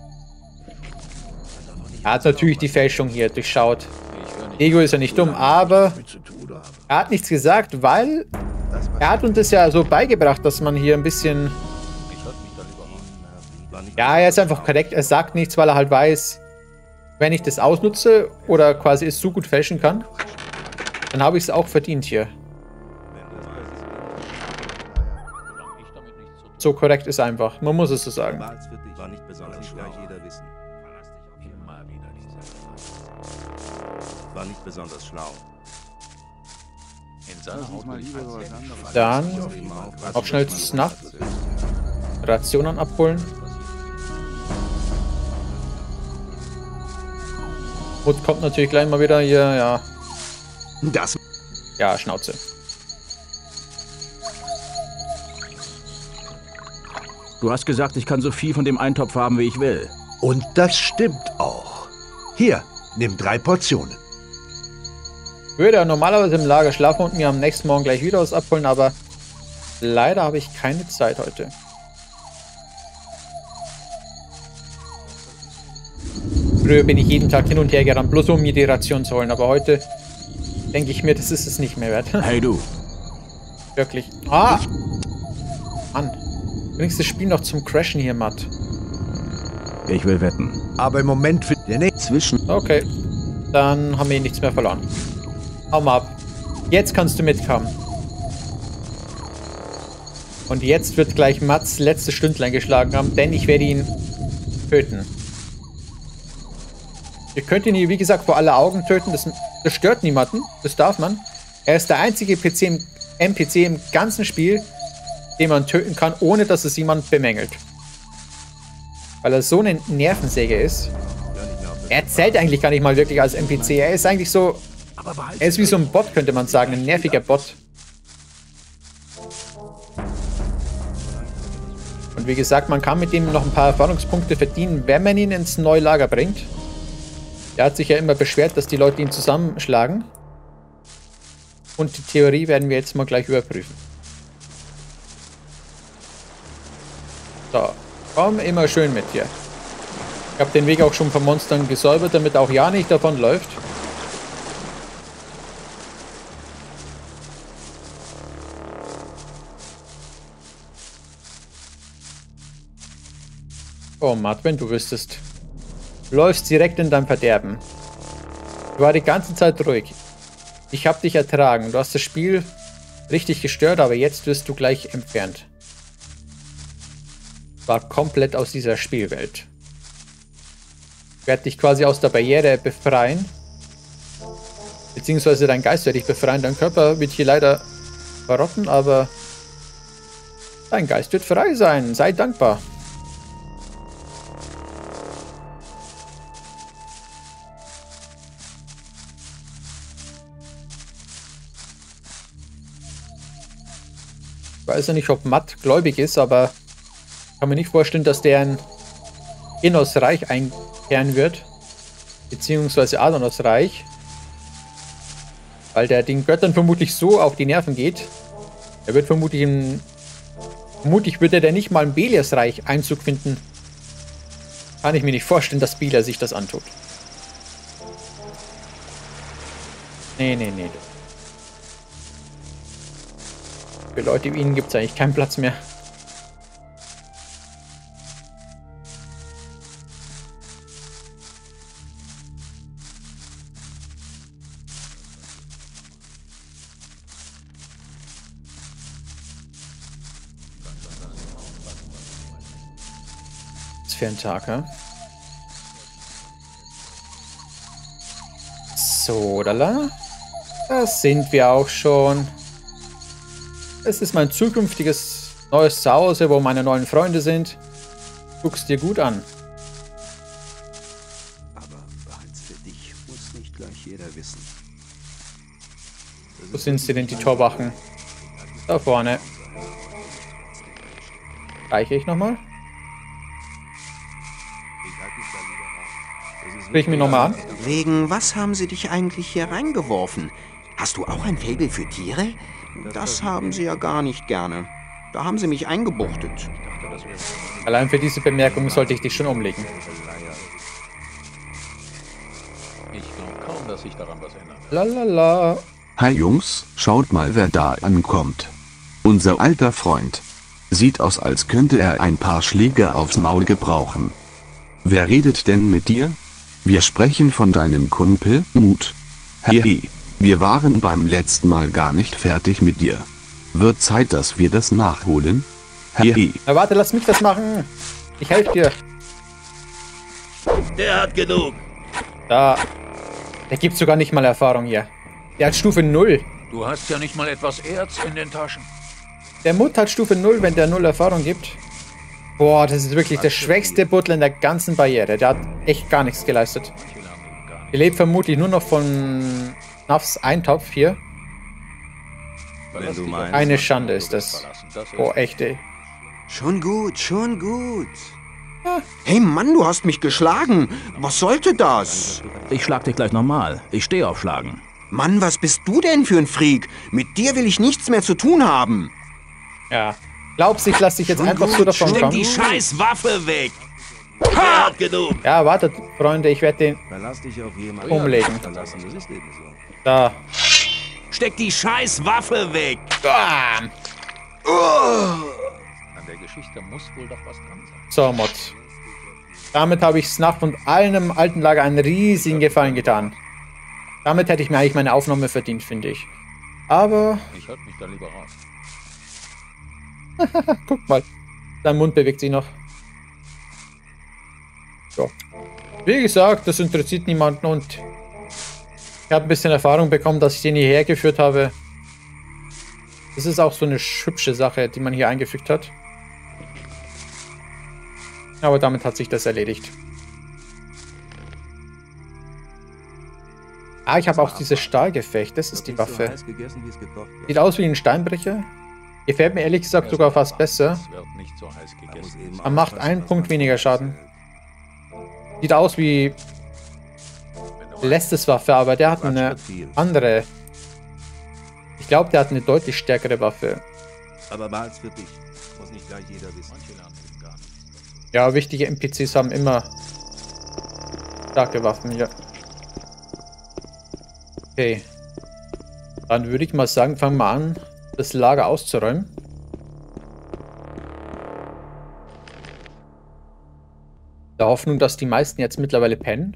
Er hat natürlich die Fälschung hier durchschaut. Diego ist ja nicht dumm, aber er hat nichts gesagt, weil er hat uns das ja so beigebracht, dass man hier ein bisschen... Ja, er ist einfach korrekt. Er sagt nichts, weil er halt weiß, wenn ich das ausnutze oder quasi es so gut fälschen kann, dann habe ich es auch verdient hier. So korrekt ist einfach. Man muss es so sagen. War nicht besonders schlau. War nicht besonders schlau. Dann auch schnell Snack. Rationen abholen. Und kommt natürlich gleich mal wieder hier, ja. Ja, Schnauze. Du hast gesagt, ich kann so viel von dem Eintopf haben, wie ich will. Und das stimmt auch. Hier, nimm 3 Portionen. Ich würde ja normalerweise im Lager schlafen und mir am nächsten Morgen gleich wieder was abholen, aber leider habe ich keine Zeit heute. Früher bin ich jeden Tag hin und her gerannt, bloß um mir die Ration zu holen, aber heute denke ich mir, das ist es nicht mehr wert. Hey du. Wirklich. Ah! Mann. Bringst das Spiel noch zum Crashen hier, Matt. Ich will wetten. Aber im Moment für der nicht zwischen. Okay. Dann haben wir hier nichts mehr verloren. Hau mal ab. Jetzt kannst du mitkommen. Und jetzt wird gleich Mats letzte Stündlein geschlagen haben, denn ich werde ihn töten. Ihr könnt ihn hier, wie gesagt, vor aller Augen töten. Das stört niemanden. Das darf man. Er ist der einzige NPC im ganzen Spiel, den man töten kann, ohne dass es jemand bemängelt. Weil er so eine Nervensäge ist. Er zählt eigentlich gar nicht mal wirklich als NPC. Er ist eigentlich so... Er ist wie so ein Bot, könnte man sagen. Ein nerviger Bot. Und wie gesagt, man kann mit ihm noch ein paar Erfahrungspunkte verdienen, wenn man ihn ins neue Lager bringt. Er hat sich ja immer beschwert, dass die Leute ihn zusammenschlagen. Und die Theorie werden wir jetzt mal gleich überprüfen. So, komm immer schön mit hier. Ich habe den Weg auch schon von Monstern gesäubert, damit auch ja nicht davon läuft. Oh, Matt, wenn du wüsstest. Du läufst direkt in dein Verderben. Du war die ganze Zeit ruhig. Ich habe dich ertragen. Du hast das Spiel richtig gestört, aber jetzt wirst du gleich entfernt. War komplett aus dieser Spielwelt. Ich werde dich quasi aus der Barriere befreien. Beziehungsweise dein Geist werde ich befreien. Dein Körper wird hier leider verrotten, aber dein Geist wird frei sein. Sei dankbar. Ich weiß ja nicht, ob Matt gläubig ist, aber ich kann mir nicht vorstellen, dass der in Enos Reich einkehren wird. Beziehungsweise Adanos Reich. Weil der den Göttern vermutlich so auf die Nerven geht. Er wird vermutlich wird er nicht mal im Belias Reich Einzug finden. Kann ich mir nicht vorstellen, dass Belial sich das antut. Nee. Für Leute wie ihn gibt es eigentlich keinen Platz mehr. Was für ein Tag, ja? So, lala. Da sind wir auch schon. Es ist mein zukünftiges neues Zuhause, wo meine neuen Freunde sind. Guck's dir gut an. Aber behalt's für dich, muss nicht gleich jeder wissen. Wo sind sie denn, die Torwachen? Da vorne. Reiche ich nochmal? Sprich mich nochmal an. Wegen was haben sie dich eigentlich hier reingeworfen? Hast du auch ein Faible für Tiere? Das haben sie ja gar nicht gerne. Da haben sie mich eingebuchtet. Allein für diese Bemerkung sollte ich dich schon umlegen. Ich glaube kaum, dass sich daran was ändert. Lalala. Hi Jungs, schaut mal, wer da ankommt. Unser alter Freund. Sieht aus, als könnte er ein paar Schläge aufs Maul gebrauchen. Wer redet denn mit dir? Wir sprechen von deinem Kumpel, Mut. Hey, wir waren beim letzten Mal gar nicht fertig mit dir. Wird Zeit, dass wir das nachholen? Hey. Na warte, lass mich das machen. Ich helfe dir. Der hat genug. Da. Der gibt sogar nicht mal Erfahrung hier. Der hat Stufe 0. Du hast ja nicht mal etwas Erz in den Taschen. Der Mut hat Stufe 0, wenn der 0 Erfahrung gibt. Boah, das ist wirklich der schwächste Butler in der ganzen Barriere. Der hat echt gar nichts geleistet. Er lebt vermutlich nur noch von Nafs Eintopf hier. Wenn du meinst, eine Schande ist das. Oh, echt, ey. Schon gut, schon gut. Hey Mann, du hast mich geschlagen. Was sollte das? Ich schlag dich gleich nochmal. Ich stehe auf Schlagen. Mann, was bist du denn für ein Freak? Mit dir will ich nichts mehr zu tun haben. Ja. Glaubst du, ich lass dich jetzt einfach so davon kommen? Steck die scheiß Waffe weg! Der hat genug! Ja, wartet, Freunde, ich werde den umlegen. Da. Steck die scheiß Waffe weg! Bam. An der Geschichte muss wohl doch was dran sein. So, Mods. Damit habe ich Snuff und allen im alten Lager einen riesigen Gefallen getan. Damit hätte ich mir eigentlich meine Aufnahme verdient, finde ich. Aber... Ich halte mich da lieber raus. Guck mal. Sein Mund bewegt sich noch. So. Wie gesagt, das interessiert niemanden und ich habe ein bisschen Erfahrung bekommen, dass ich den hierher geführt habe. Das ist auch so eine hübsche Sache, die man hier eingefügt hat. Aber damit hat sich das erledigt. Ah, ich habe auch dieses Stahlgefecht. Das ist die Waffe. Sieht aus wie ein Steinbrecher. Gefällt mir ehrlich gesagt sogar fast besser. Er macht einen Punkt weniger Schaden. Sieht aus wie Lestes Waffe, aber der hat eine andere. Ich glaube, der hat eine deutlich stärkere Waffe. Aber mal's für dich. Muss nicht gleich jeder wissen. Ja, wichtige NPCs haben immer starke Waffen hier. Okay. Dann würde ich mal sagen, fangen wir an, das Lager auszuräumen. Der Hoffnung, dass die meisten jetzt mittlerweile pennen.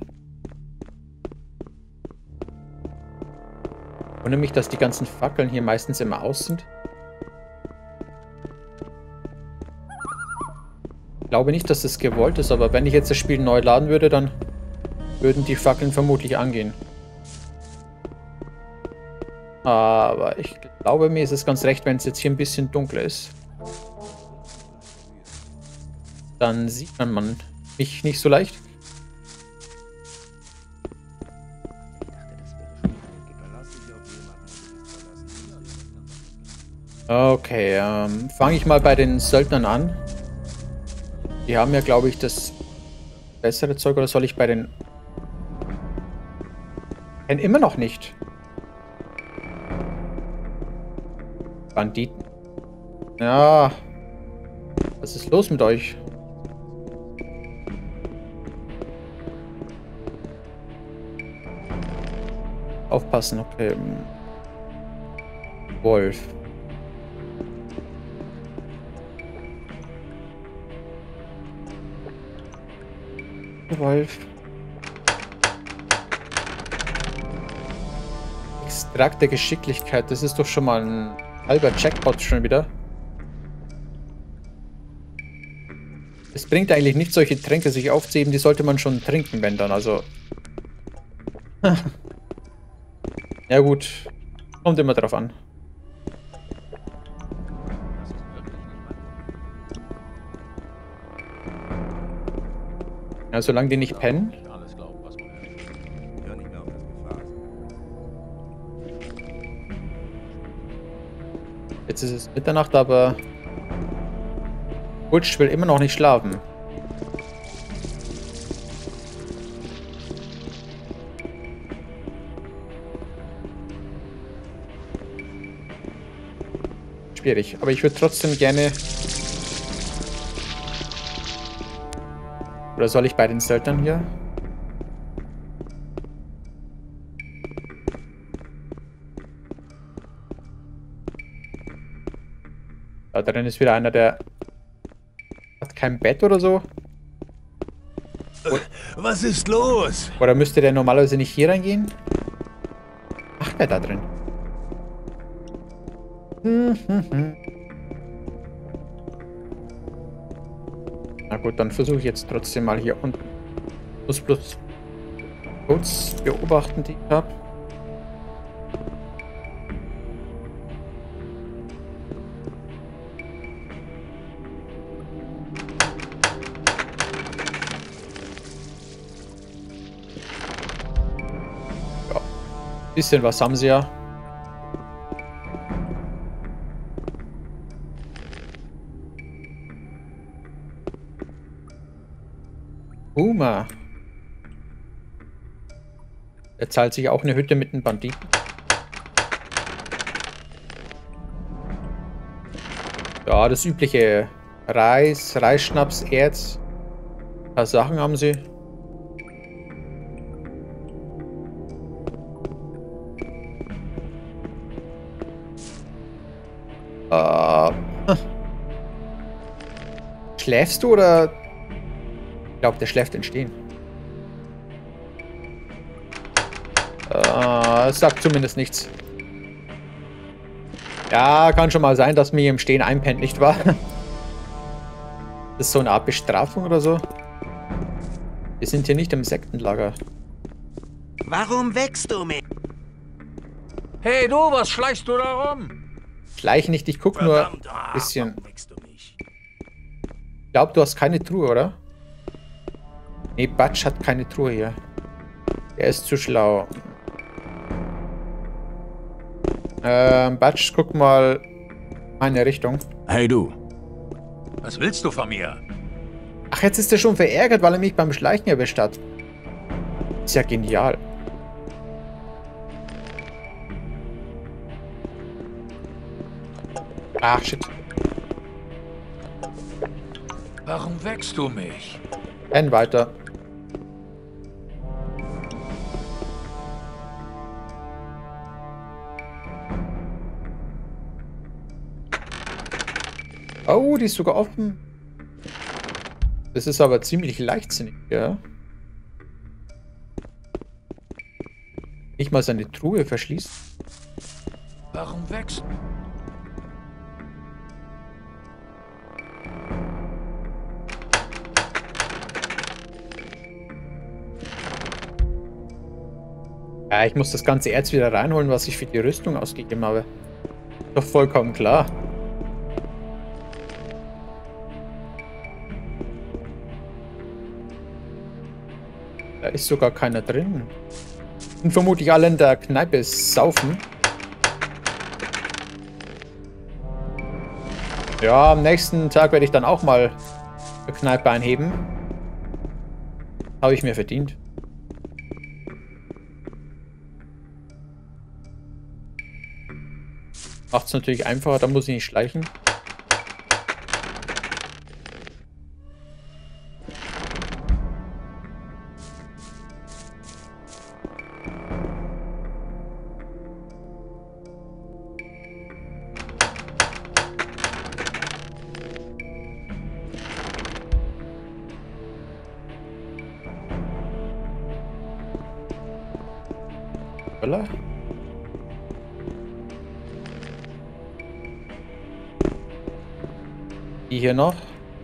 Wundert mich, dass die ganzen Fackeln hier meistens immer aus sind. Ich glaube nicht, dass das gewollt ist, aber wenn ich jetzt das Spiel neu laden würde, dann würden die Fackeln vermutlich angehen. Aber ich glaube, mir ist es ganz recht, wenn es jetzt hier ein bisschen dunkler ist. Dann sieht man mich nicht so leicht. Okay, fange ich mal bei den Söldnern an. Die haben ja, glaube ich, das bessere Zeug, oder soll ich bei den... Immer noch nicht. Banditen. Ja. Was ist los mit euch? Aufpassen, okay. Wolf. Wolf. Extrakt der Geschicklichkeit, das ist doch schon mal ein halber Jackpot schon wieder. Es bringt eigentlich nicht, solche Tränke sich aufzuheben, die sollte man schon trinken, wenn dann, also... Ja gut, kommt immer drauf an. Ja, solange die nicht pennen. Jetzt ist es Mitternacht, aber Butch will immer noch nicht schlafen. Schwierig, aber ich würde trotzdem gerne... Oder soll ich bei den Söldnern hier? Da drin ist wieder einer, der hat kein Bett oder so. Was ist los? Oder müsste der normalerweise nicht hier reingehen? Ach, der da drin. Na gut, dann versuche ich jetzt trotzdem mal hier unten. Muss bloß kurz beobachten, die ich habe. Ja, bisschen was haben sie ja. Uma. Er zahlt sich auch eine Hütte mit einem Banditen. Ja, das übliche. Reis, Reisschnaps, Erz. Ein paar Sachen haben sie. Schläfst du oder... Ich glaube, der schläft im Stehen. Es sagt zumindest nichts. Ja, kann schon mal sein, dass mir im Stehen einpennt, nicht wahr? Das ist so eine Art Bestrafung oder so. Wir sind hier nicht im Sektenlager. Warum wächst du mich? Hey du, was schleichst du da rum? Schleich nicht, ich guck nur ein bisschen. Ich glaube, du hast keine Truhe, oder? Nee, Batsch hat keine Truhe hier. Er ist zu schlau. Batsch, guck mal. Meine Richtung. Hey du. Was willst du von mir? Ach, jetzt ist er schon verärgert, weil er mich beim Schleichen erwischt hat. Ist ja genial. Ach, shit. Warum wächst du mich? Renn weiter. Oh, die ist sogar offen. Das ist aber ziemlich leichtsinnig, ja. Nicht mal seine Truhe verschließt. Warum wächst du? Ja, ich muss das ganze Erz wieder reinholen, was ich für die Rüstung ausgegeben habe. Doch vollkommen klar. Da ist sogar keiner drin. Und vermutlich alle in der Kneipe saufen. Ja, am nächsten Tag werde ich dann auch mal eine Kneipe einheben. Habe ich mir verdient. Macht es natürlich einfacher, da muss ich nicht schleichen. Oder? Die hier noch.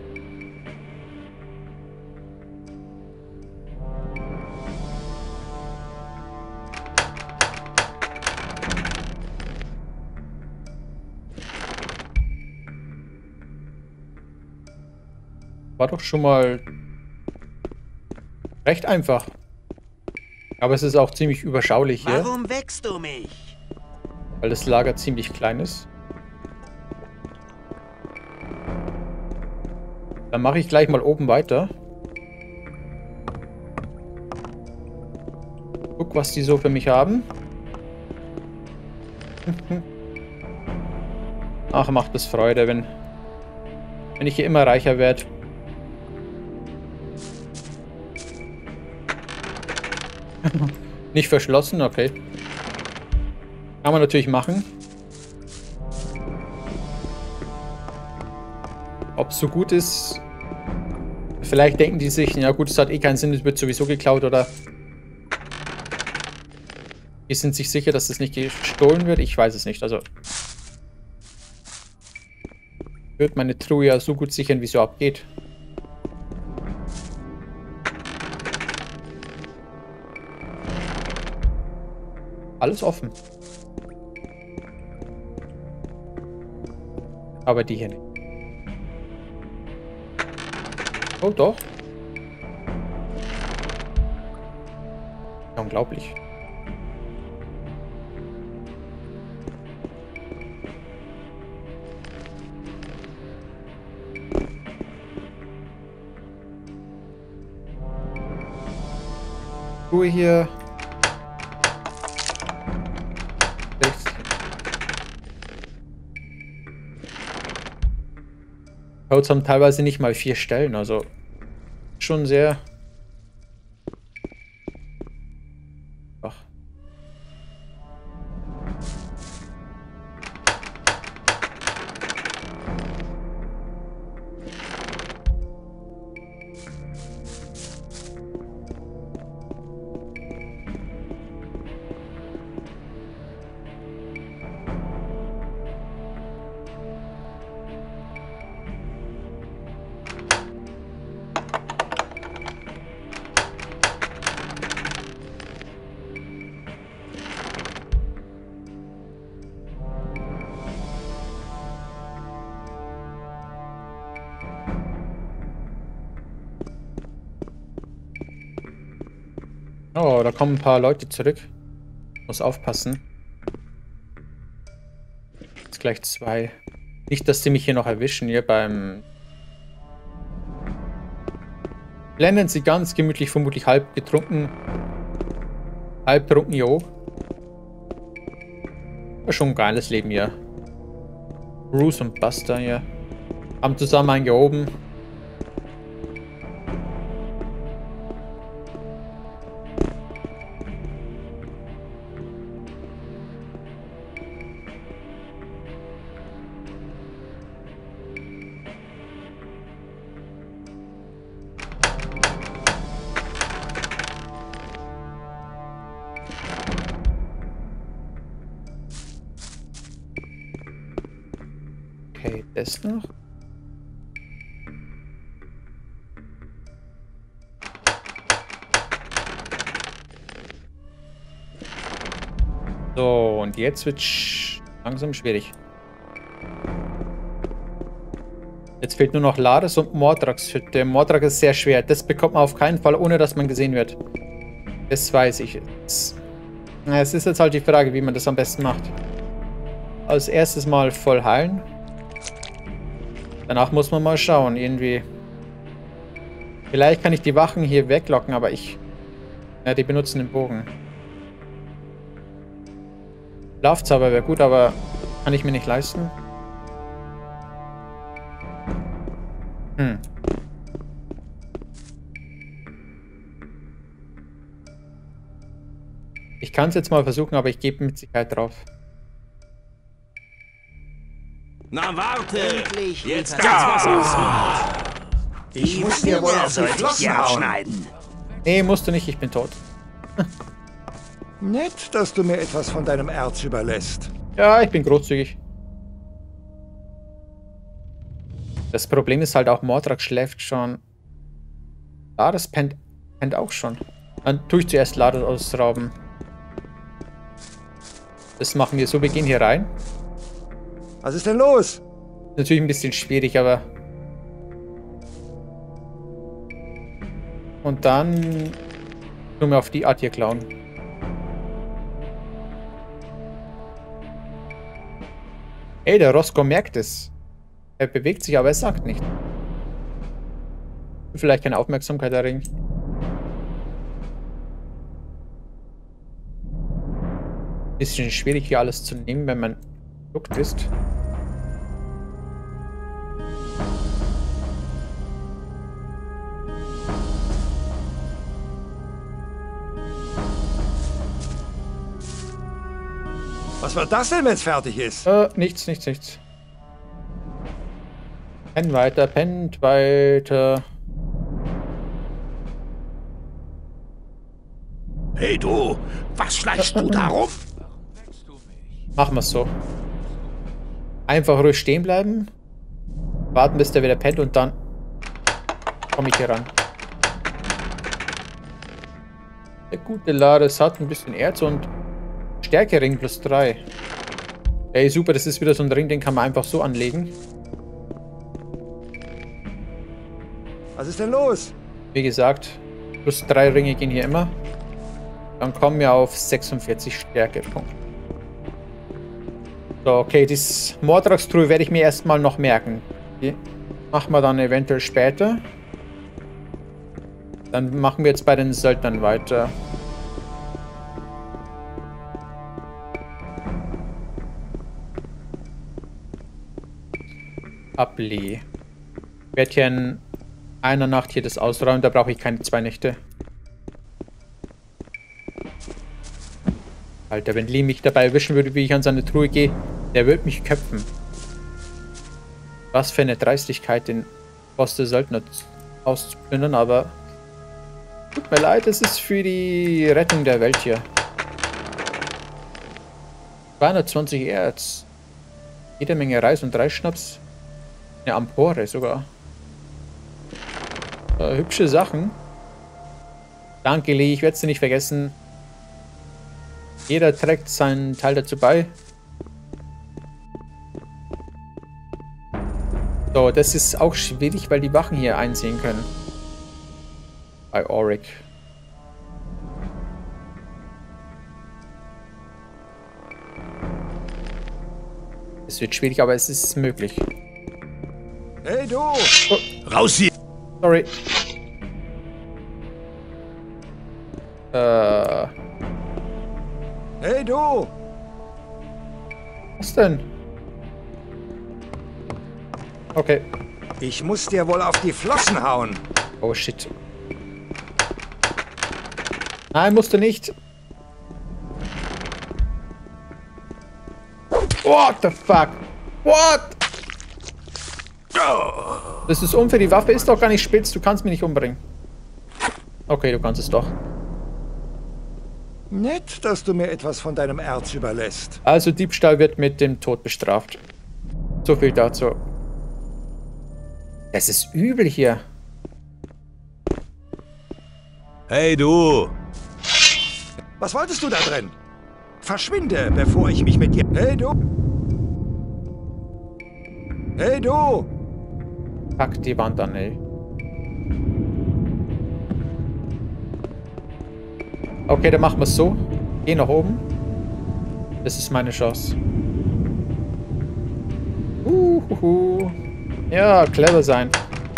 War doch schon mal recht einfach. Aber es ist auch ziemlich überschaulich hier. Warum wächst du mich? Weil das Lager ziemlich klein ist. Dann mache ich gleich mal oben weiter. Guck, was die so für mich haben. Ach, macht es Freude, wenn ich hier immer reicher werde. Nicht verschlossen, okay. Kann man natürlich machen. Ob es so gut ist, vielleicht denken die sich, ja gut, es hat eh keinen Sinn, es wird sowieso geklaut, oder die sind sich sicher, dass es nicht gestohlen wird. Ich weiß es nicht, also wird meine Truhe ja so gut sichern, wie es so abgeht. Alles offen. Aber die hier nicht. Oh, doch. Unglaublich. Ruhe hier. Codes haben teilweise nicht mal 4 Stellen, also schon sehr... Ach. Oh, da kommen ein paar Leute zurück. Muss aufpassen. Jetzt gleich 2. Nicht, dass sie mich hier noch erwischen, hier beim... Blenden sie ganz gemütlich, vermutlich halb getrunken. Halbtrunken hier hoch. War schon ein geiles Leben hier. Bruce und Buster hier. Haben zusammen eingehoben. Okay, das noch. So, und jetzt wird langsam schwierig. Jetzt fehlt nur noch Lares und Mordrax Hütte. Mordrax ist sehr schwer. Das bekommt man auf keinen Fall, ohne dass man gesehen wird. Das weiß ich jetzt. Es ist jetzt halt die Frage, wie man das am besten macht. Als erstes mal voll heilen. Danach muss man mal schauen, irgendwie. Vielleicht kann ich die Wachen hier weglocken, aber ich... Ja, die benutzen den Bogen. Schlafzauber wäre gut, aber kann ich mir nicht leisten. Ich kann es jetzt mal versuchen, aber ich gebe mit Sicherheit drauf. Na warte! Endlich Jetzt liefert ganz das was Wasser. Ich muss dir wohl auf die sollte ich Flossen dir hauen. abschneiden. Nee, musst du nicht, ich bin tot. Nett, dass du mir etwas von deinem Erz überlässt. Ja, ich bin großzügig. Das Problem ist halt auch, Mordrax schläft schon. Lares pennt auch schon. Dann tue ich zuerst Lares ausrauben. Das machen wir so, wir gehen hier rein. Was ist denn los? Natürlich ein bisschen schwierig, aber... Und dann... Tun wir auf die Art hier klauen. Ey, der Roscoe merkt es. Er bewegt sich, aber er sagt nicht. Vielleicht keine Aufmerksamkeit erringen. Bisschen schwierig hier alles zu nehmen, wenn man geduckt ist. Was wird das denn, wenn es fertig ist? Nichts. Pennt weiter, pennt weiter. Hey du, was schleichst du da rum? Machen wir es so. Einfach ruhig stehen bleiben. Warten, bis der wieder pennt und dann komme ich hier ran. Der gute Lares hat ein bisschen Erz und Stärkering plus 3. Ey, super, das ist wieder so ein Ring, den kann man einfach so anlegen. Was ist denn los? Wie gesagt, plus 3 Ringe gehen hier immer. Dann kommen wir auf 46 Stärkepunkte. So, okay, das Mordrax-Truhe werde ich mir erstmal noch merken. Die machen wir dann eventuell später. Dann machen wir jetzt bei den Söldnern weiter. Abli. Ich werde hier in einer Nacht hier das ausräumen, da brauche ich keine 2 Nächte. Alter, wenn Lee mich dabei erwischen würde, wie ich an seine Truhe gehe, der wird mich köpfen. Was für eine Dreistigkeit, den Boss der Söldner auszuplündern, aber tut mir leid, es ist für die Rettung der Welt hier. 220 Erz. Jede Menge Reis und Reisschnaps. Eine Ampore sogar. Hübsche Sachen. Danke, Lee, ich werde es dir nicht vergessen. Jeder trägt seinen Teil dazu bei. So, das ist auch schwierig, weil die Wachen hier einsehen können. Bei Auric. Es wird schwierig, aber es ist möglich. Hey du! Oh. Raus hier! Sorry. Hey du! Was denn? Okay. Ich muss dir wohl auf die Flossen hauen. Oh shit. Nein, musst du nicht. What the fuck? What? Das ist unfair. Die Waffe ist doch gar nicht spitz. Du kannst mich nicht umbringen. Okay, du kannst es doch. Nett, dass du mir etwas von deinem Erz überlässt. Also Diebstahl wird mit dem Tod bestraft. So viel dazu. Das ist übel hier. Hey du! Was wolltest du da drin? Verschwinde, bevor ich mich mit dir... Hey du! Hey du! Pack die Wand an, ey. Okay, dann machen wir es so. Geh nach oben. Das ist meine Chance. Ja, clever sein.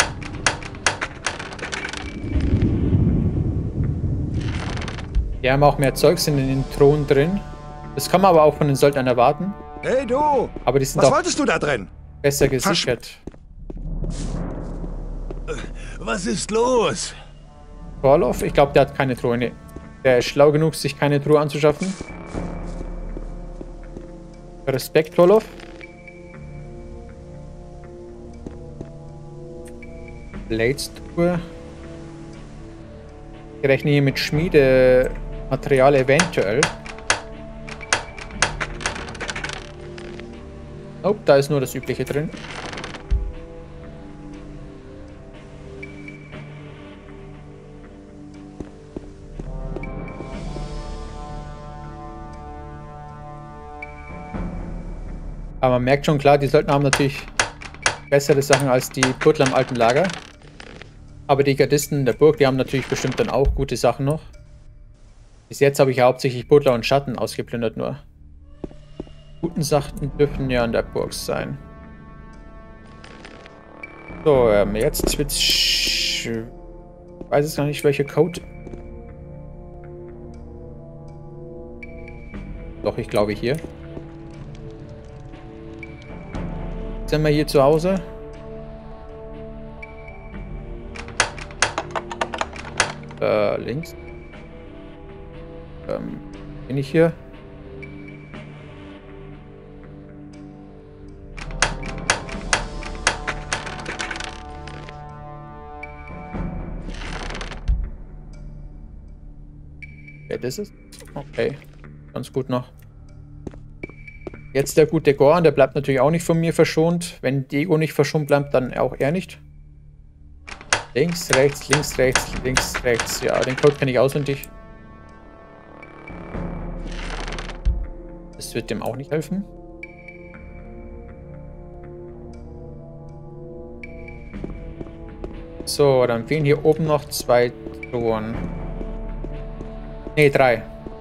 Die haben auch mehr Zeugs in den Thronen drin. Das kann man aber auch von den Söldnern erwarten. Hey du! Aber die sind Was auch wolltest du da drin? besser gesichert. Was ist los? Torloff? Ich glaube, der hat keine Truhe. Nee. Der ist schlau genug, sich keine Truhe anzuschaffen. Respekt, Torloff. Blades-Truhe. Ich rechne hier mit Schmiedematerial eventuell. Oh, da ist nur das Übliche drin. Aber man merkt schon klar, die Söldner haben natürlich bessere Sachen als die Butler im alten Lager. Aber die Gardisten in der Burg, die haben natürlich bestimmt dann auch gute Sachen noch. Bis jetzt habe ich ja hauptsächlich Butler und Schatten ausgeplündert nur. Guten Sachen dürfen ja in der Burg sein. So, jetzt wird's... Ich weiß jetzt gar nicht, welcher Code... Doch, ich glaube hier. Sind wir hier zu Hause? Links. Bin ich hier? Ja, das ist... Okay. Ganz gut noch. Jetzt der gute Goran, der bleibt natürlich auch nicht von mir verschont. Wenn Diego nicht verschont bleibt, dann auch er nicht. Links, rechts, links, rechts, links, rechts. Ja, den Code kenne ich auswendig. Das wird dem auch nicht helfen. So, dann fehlen hier oben noch 2 Truhen. Ne, 3.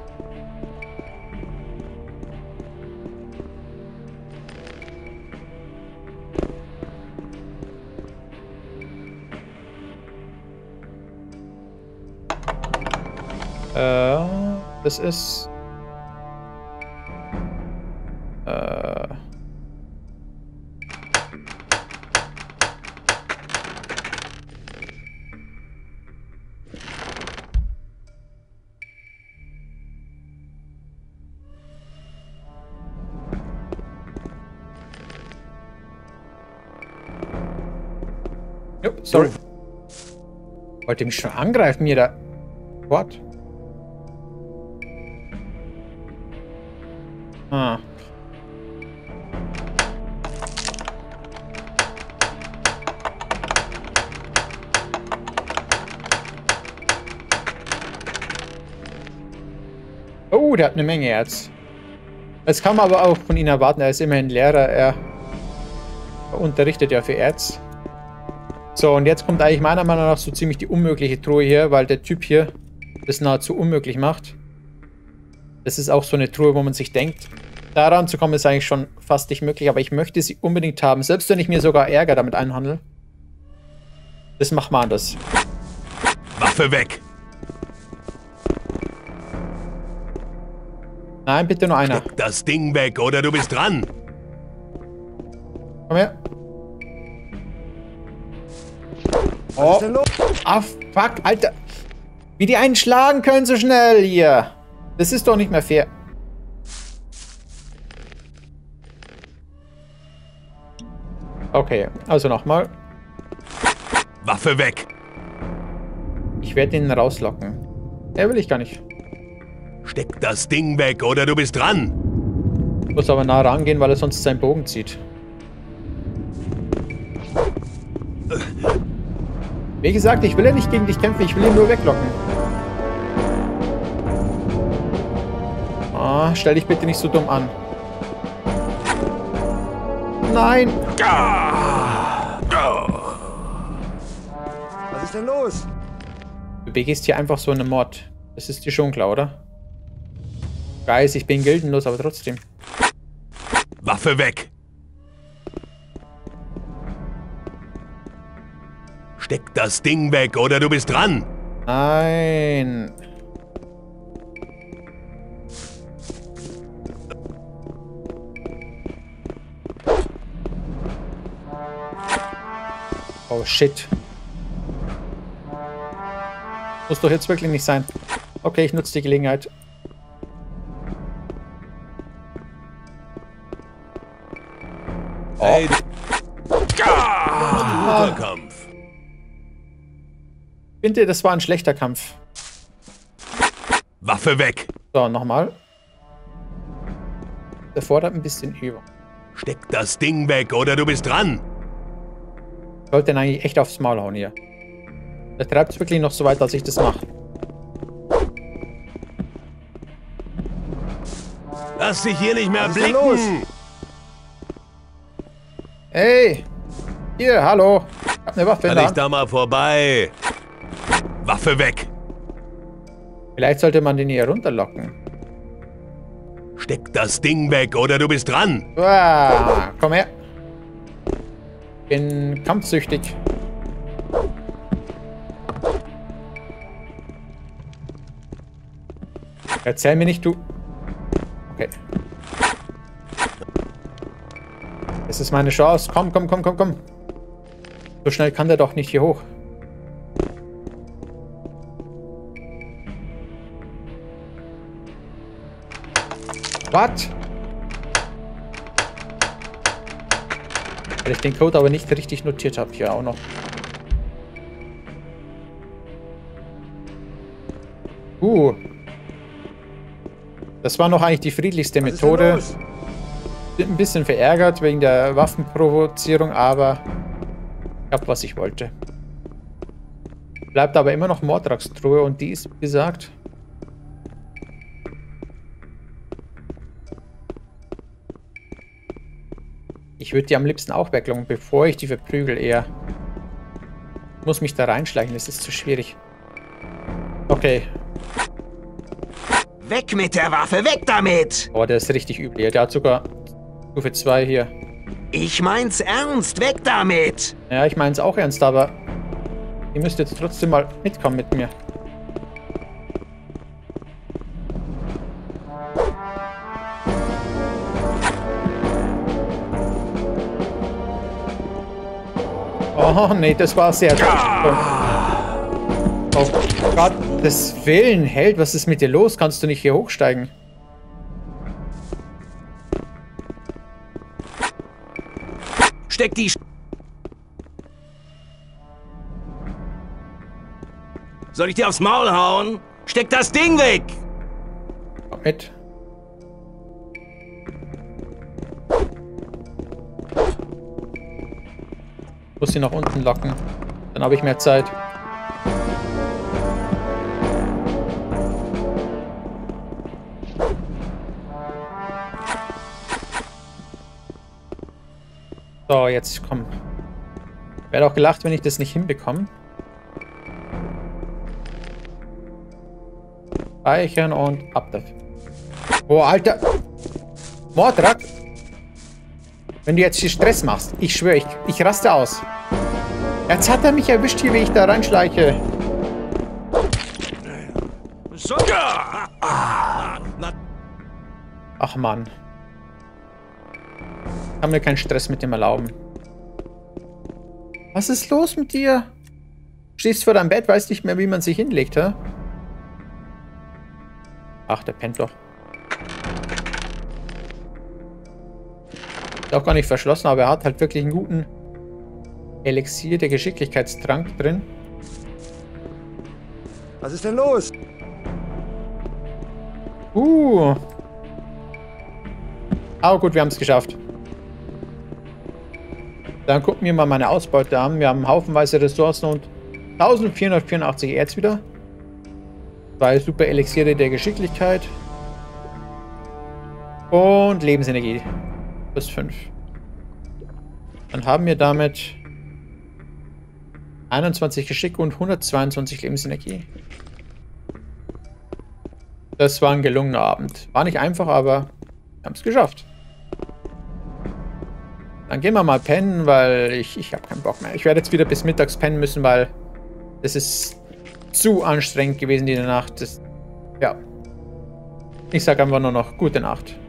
Das ist... sorry. Wollte mich schon angreifen, mir da. What? Ah. Oh, der hat eine Menge Erz. Das kann man aber auch von ihm erwarten. Er ist immerhin Lehrer. Er unterrichtet ja für Erz. So, und jetzt kommt eigentlich meiner Meinung nach so ziemlich die unmögliche Truhe hier, weil der Typ hier das nahezu unmöglich macht. Das ist auch so eine Truhe, wo man sich denkt, Da ranzukommen ist eigentlich schon fast nicht möglich, aber ich möchte sie unbedingt haben. Selbst wenn ich mir sogar Ärger damit einhandle. Das macht man anders. Waffe weg! Nein, bitte nur einer. Steck das Ding weg oder du bist dran! Komm her. Oh. Ah, fuck, Alter. Wie die einen schlagen können so schnell hier. Das ist doch nicht mehr fair. Okay, also nochmal. Waffe weg! Ich werde ihn rauslocken. Er will ich gar nicht. Steck das Ding weg oder du bist dran! Ich muss aber nah rangehen, weil er sonst seinen Bogen zieht. Wie gesagt, ich will ja nicht gegen dich kämpfen, ich will ihn nur weglocken. Ah, stell dich bitte nicht so dumm an. Nein! Was ist denn los? Du begehst hier einfach so einen Mord. Das ist dir schon klar, oder? Guys, ich bin gildenlos, aber trotzdem. Waffe weg! Steck das Ding weg oder du bist dran! Nein! Oh shit. Muss doch jetzt wirklich nicht sein. Okay, ich nutze die Gelegenheit. Hey, guter Kampf. Ich finde, das war ein schlechter Kampf. Waffe weg! So, nochmal. Der fordert ein bisschen Übung. Steck das Ding weg oder du bist dran! Ich sollte ihn eigentlich echt aufs Maul hauen hier. Der treibt es wirklich noch so weit, als ich das mache. Lass dich hier nicht mehr blicken! Hey! Hier, hallo! Ich hab eine Waffe in Kann der ich Hand. da mal vorbei? Waffe weg! Vielleicht sollte man den hier runterlocken. Steck das Ding weg oder du bist dran! Uah, komm her! Bin kampfsüchtig. Erzähl mir nicht, du... Okay. Es ist meine Chance. Komm, komm, komm, komm, komm. So schnell kann der doch nicht hier hoch. What? Weil ich den Code aber nicht richtig notiert habe. Hier auch noch. Das war noch eigentlich die friedlichste Methode. Bin ein bisschen verärgert wegen der Waffenprovozierung, aber ich hab, was ich wollte. Bleibt aber immer noch Mordrakstruhe und die ist, wie gesagt... Ich würde die am liebsten auch weglocken, bevor ich die verprügel eher. Ich muss mich da reinschleichen, das ist zu schwierig. Okay. Weg mit der Waffe, weg damit! Oh, der ist richtig übel. Der hat sogar Stufe 2 hier. Ich mein's ernst, weg damit! Ja, ich mein's auch ernst, aber ihr müsst jetzt trotzdem mal mitkommen mit mir. Oh, nee, das war sehr... Oh Gottes Willen, Held, was ist mit dir los? Kannst du nicht hier hochsteigen? Steck die... Soll ich dir aufs Maul hauen? Steck das Ding weg! Komm mit. Ich muss sie nach unten locken. Dann habe ich mehr Zeit. So, jetzt komm. Wäre auch gelacht, wenn ich das nicht hinbekomme. Speichern und ab dafür. Oh, Alter! Mordrak! Wenn du jetzt hier Stress machst, ich schwöre, ich raste aus. Jetzt hat er mich erwischt hier, wie ich da reinschleiche. Ach Mann. Kann mir keinen Stress mit dem erlauben. Was ist los mit dir? Stehst vor deinem Bett, weißt nicht mehr, wie man sich hinlegt, hä? Ach, der pennt doch. Ist auch gar nicht verschlossen, aber er hat halt wirklich einen guten Elixier der Geschicklichkeitstrank drin. Was ist denn los? Aber gut, wir haben es geschafft. Dann gucken wir mal meine Ausbeute an. Wir haben haufenweise Ressourcen und 1484 Erz wieder. 2 super Elixiere der Geschicklichkeit. Und Lebensenergie. Plus 5. Dann haben wir damit 21 Geschick und 122 Lebensenergie. Das war ein gelungener Abend. War nicht einfach, aber wir haben es geschafft. Dann gehen wir mal pennen, weil ich habe keinen Bock mehr. Ich werde jetzt wieder bis mittags pennen müssen, weil das ist zu anstrengend gewesen, die Nacht. Ja. Ich sage einfach nur noch gute Nacht.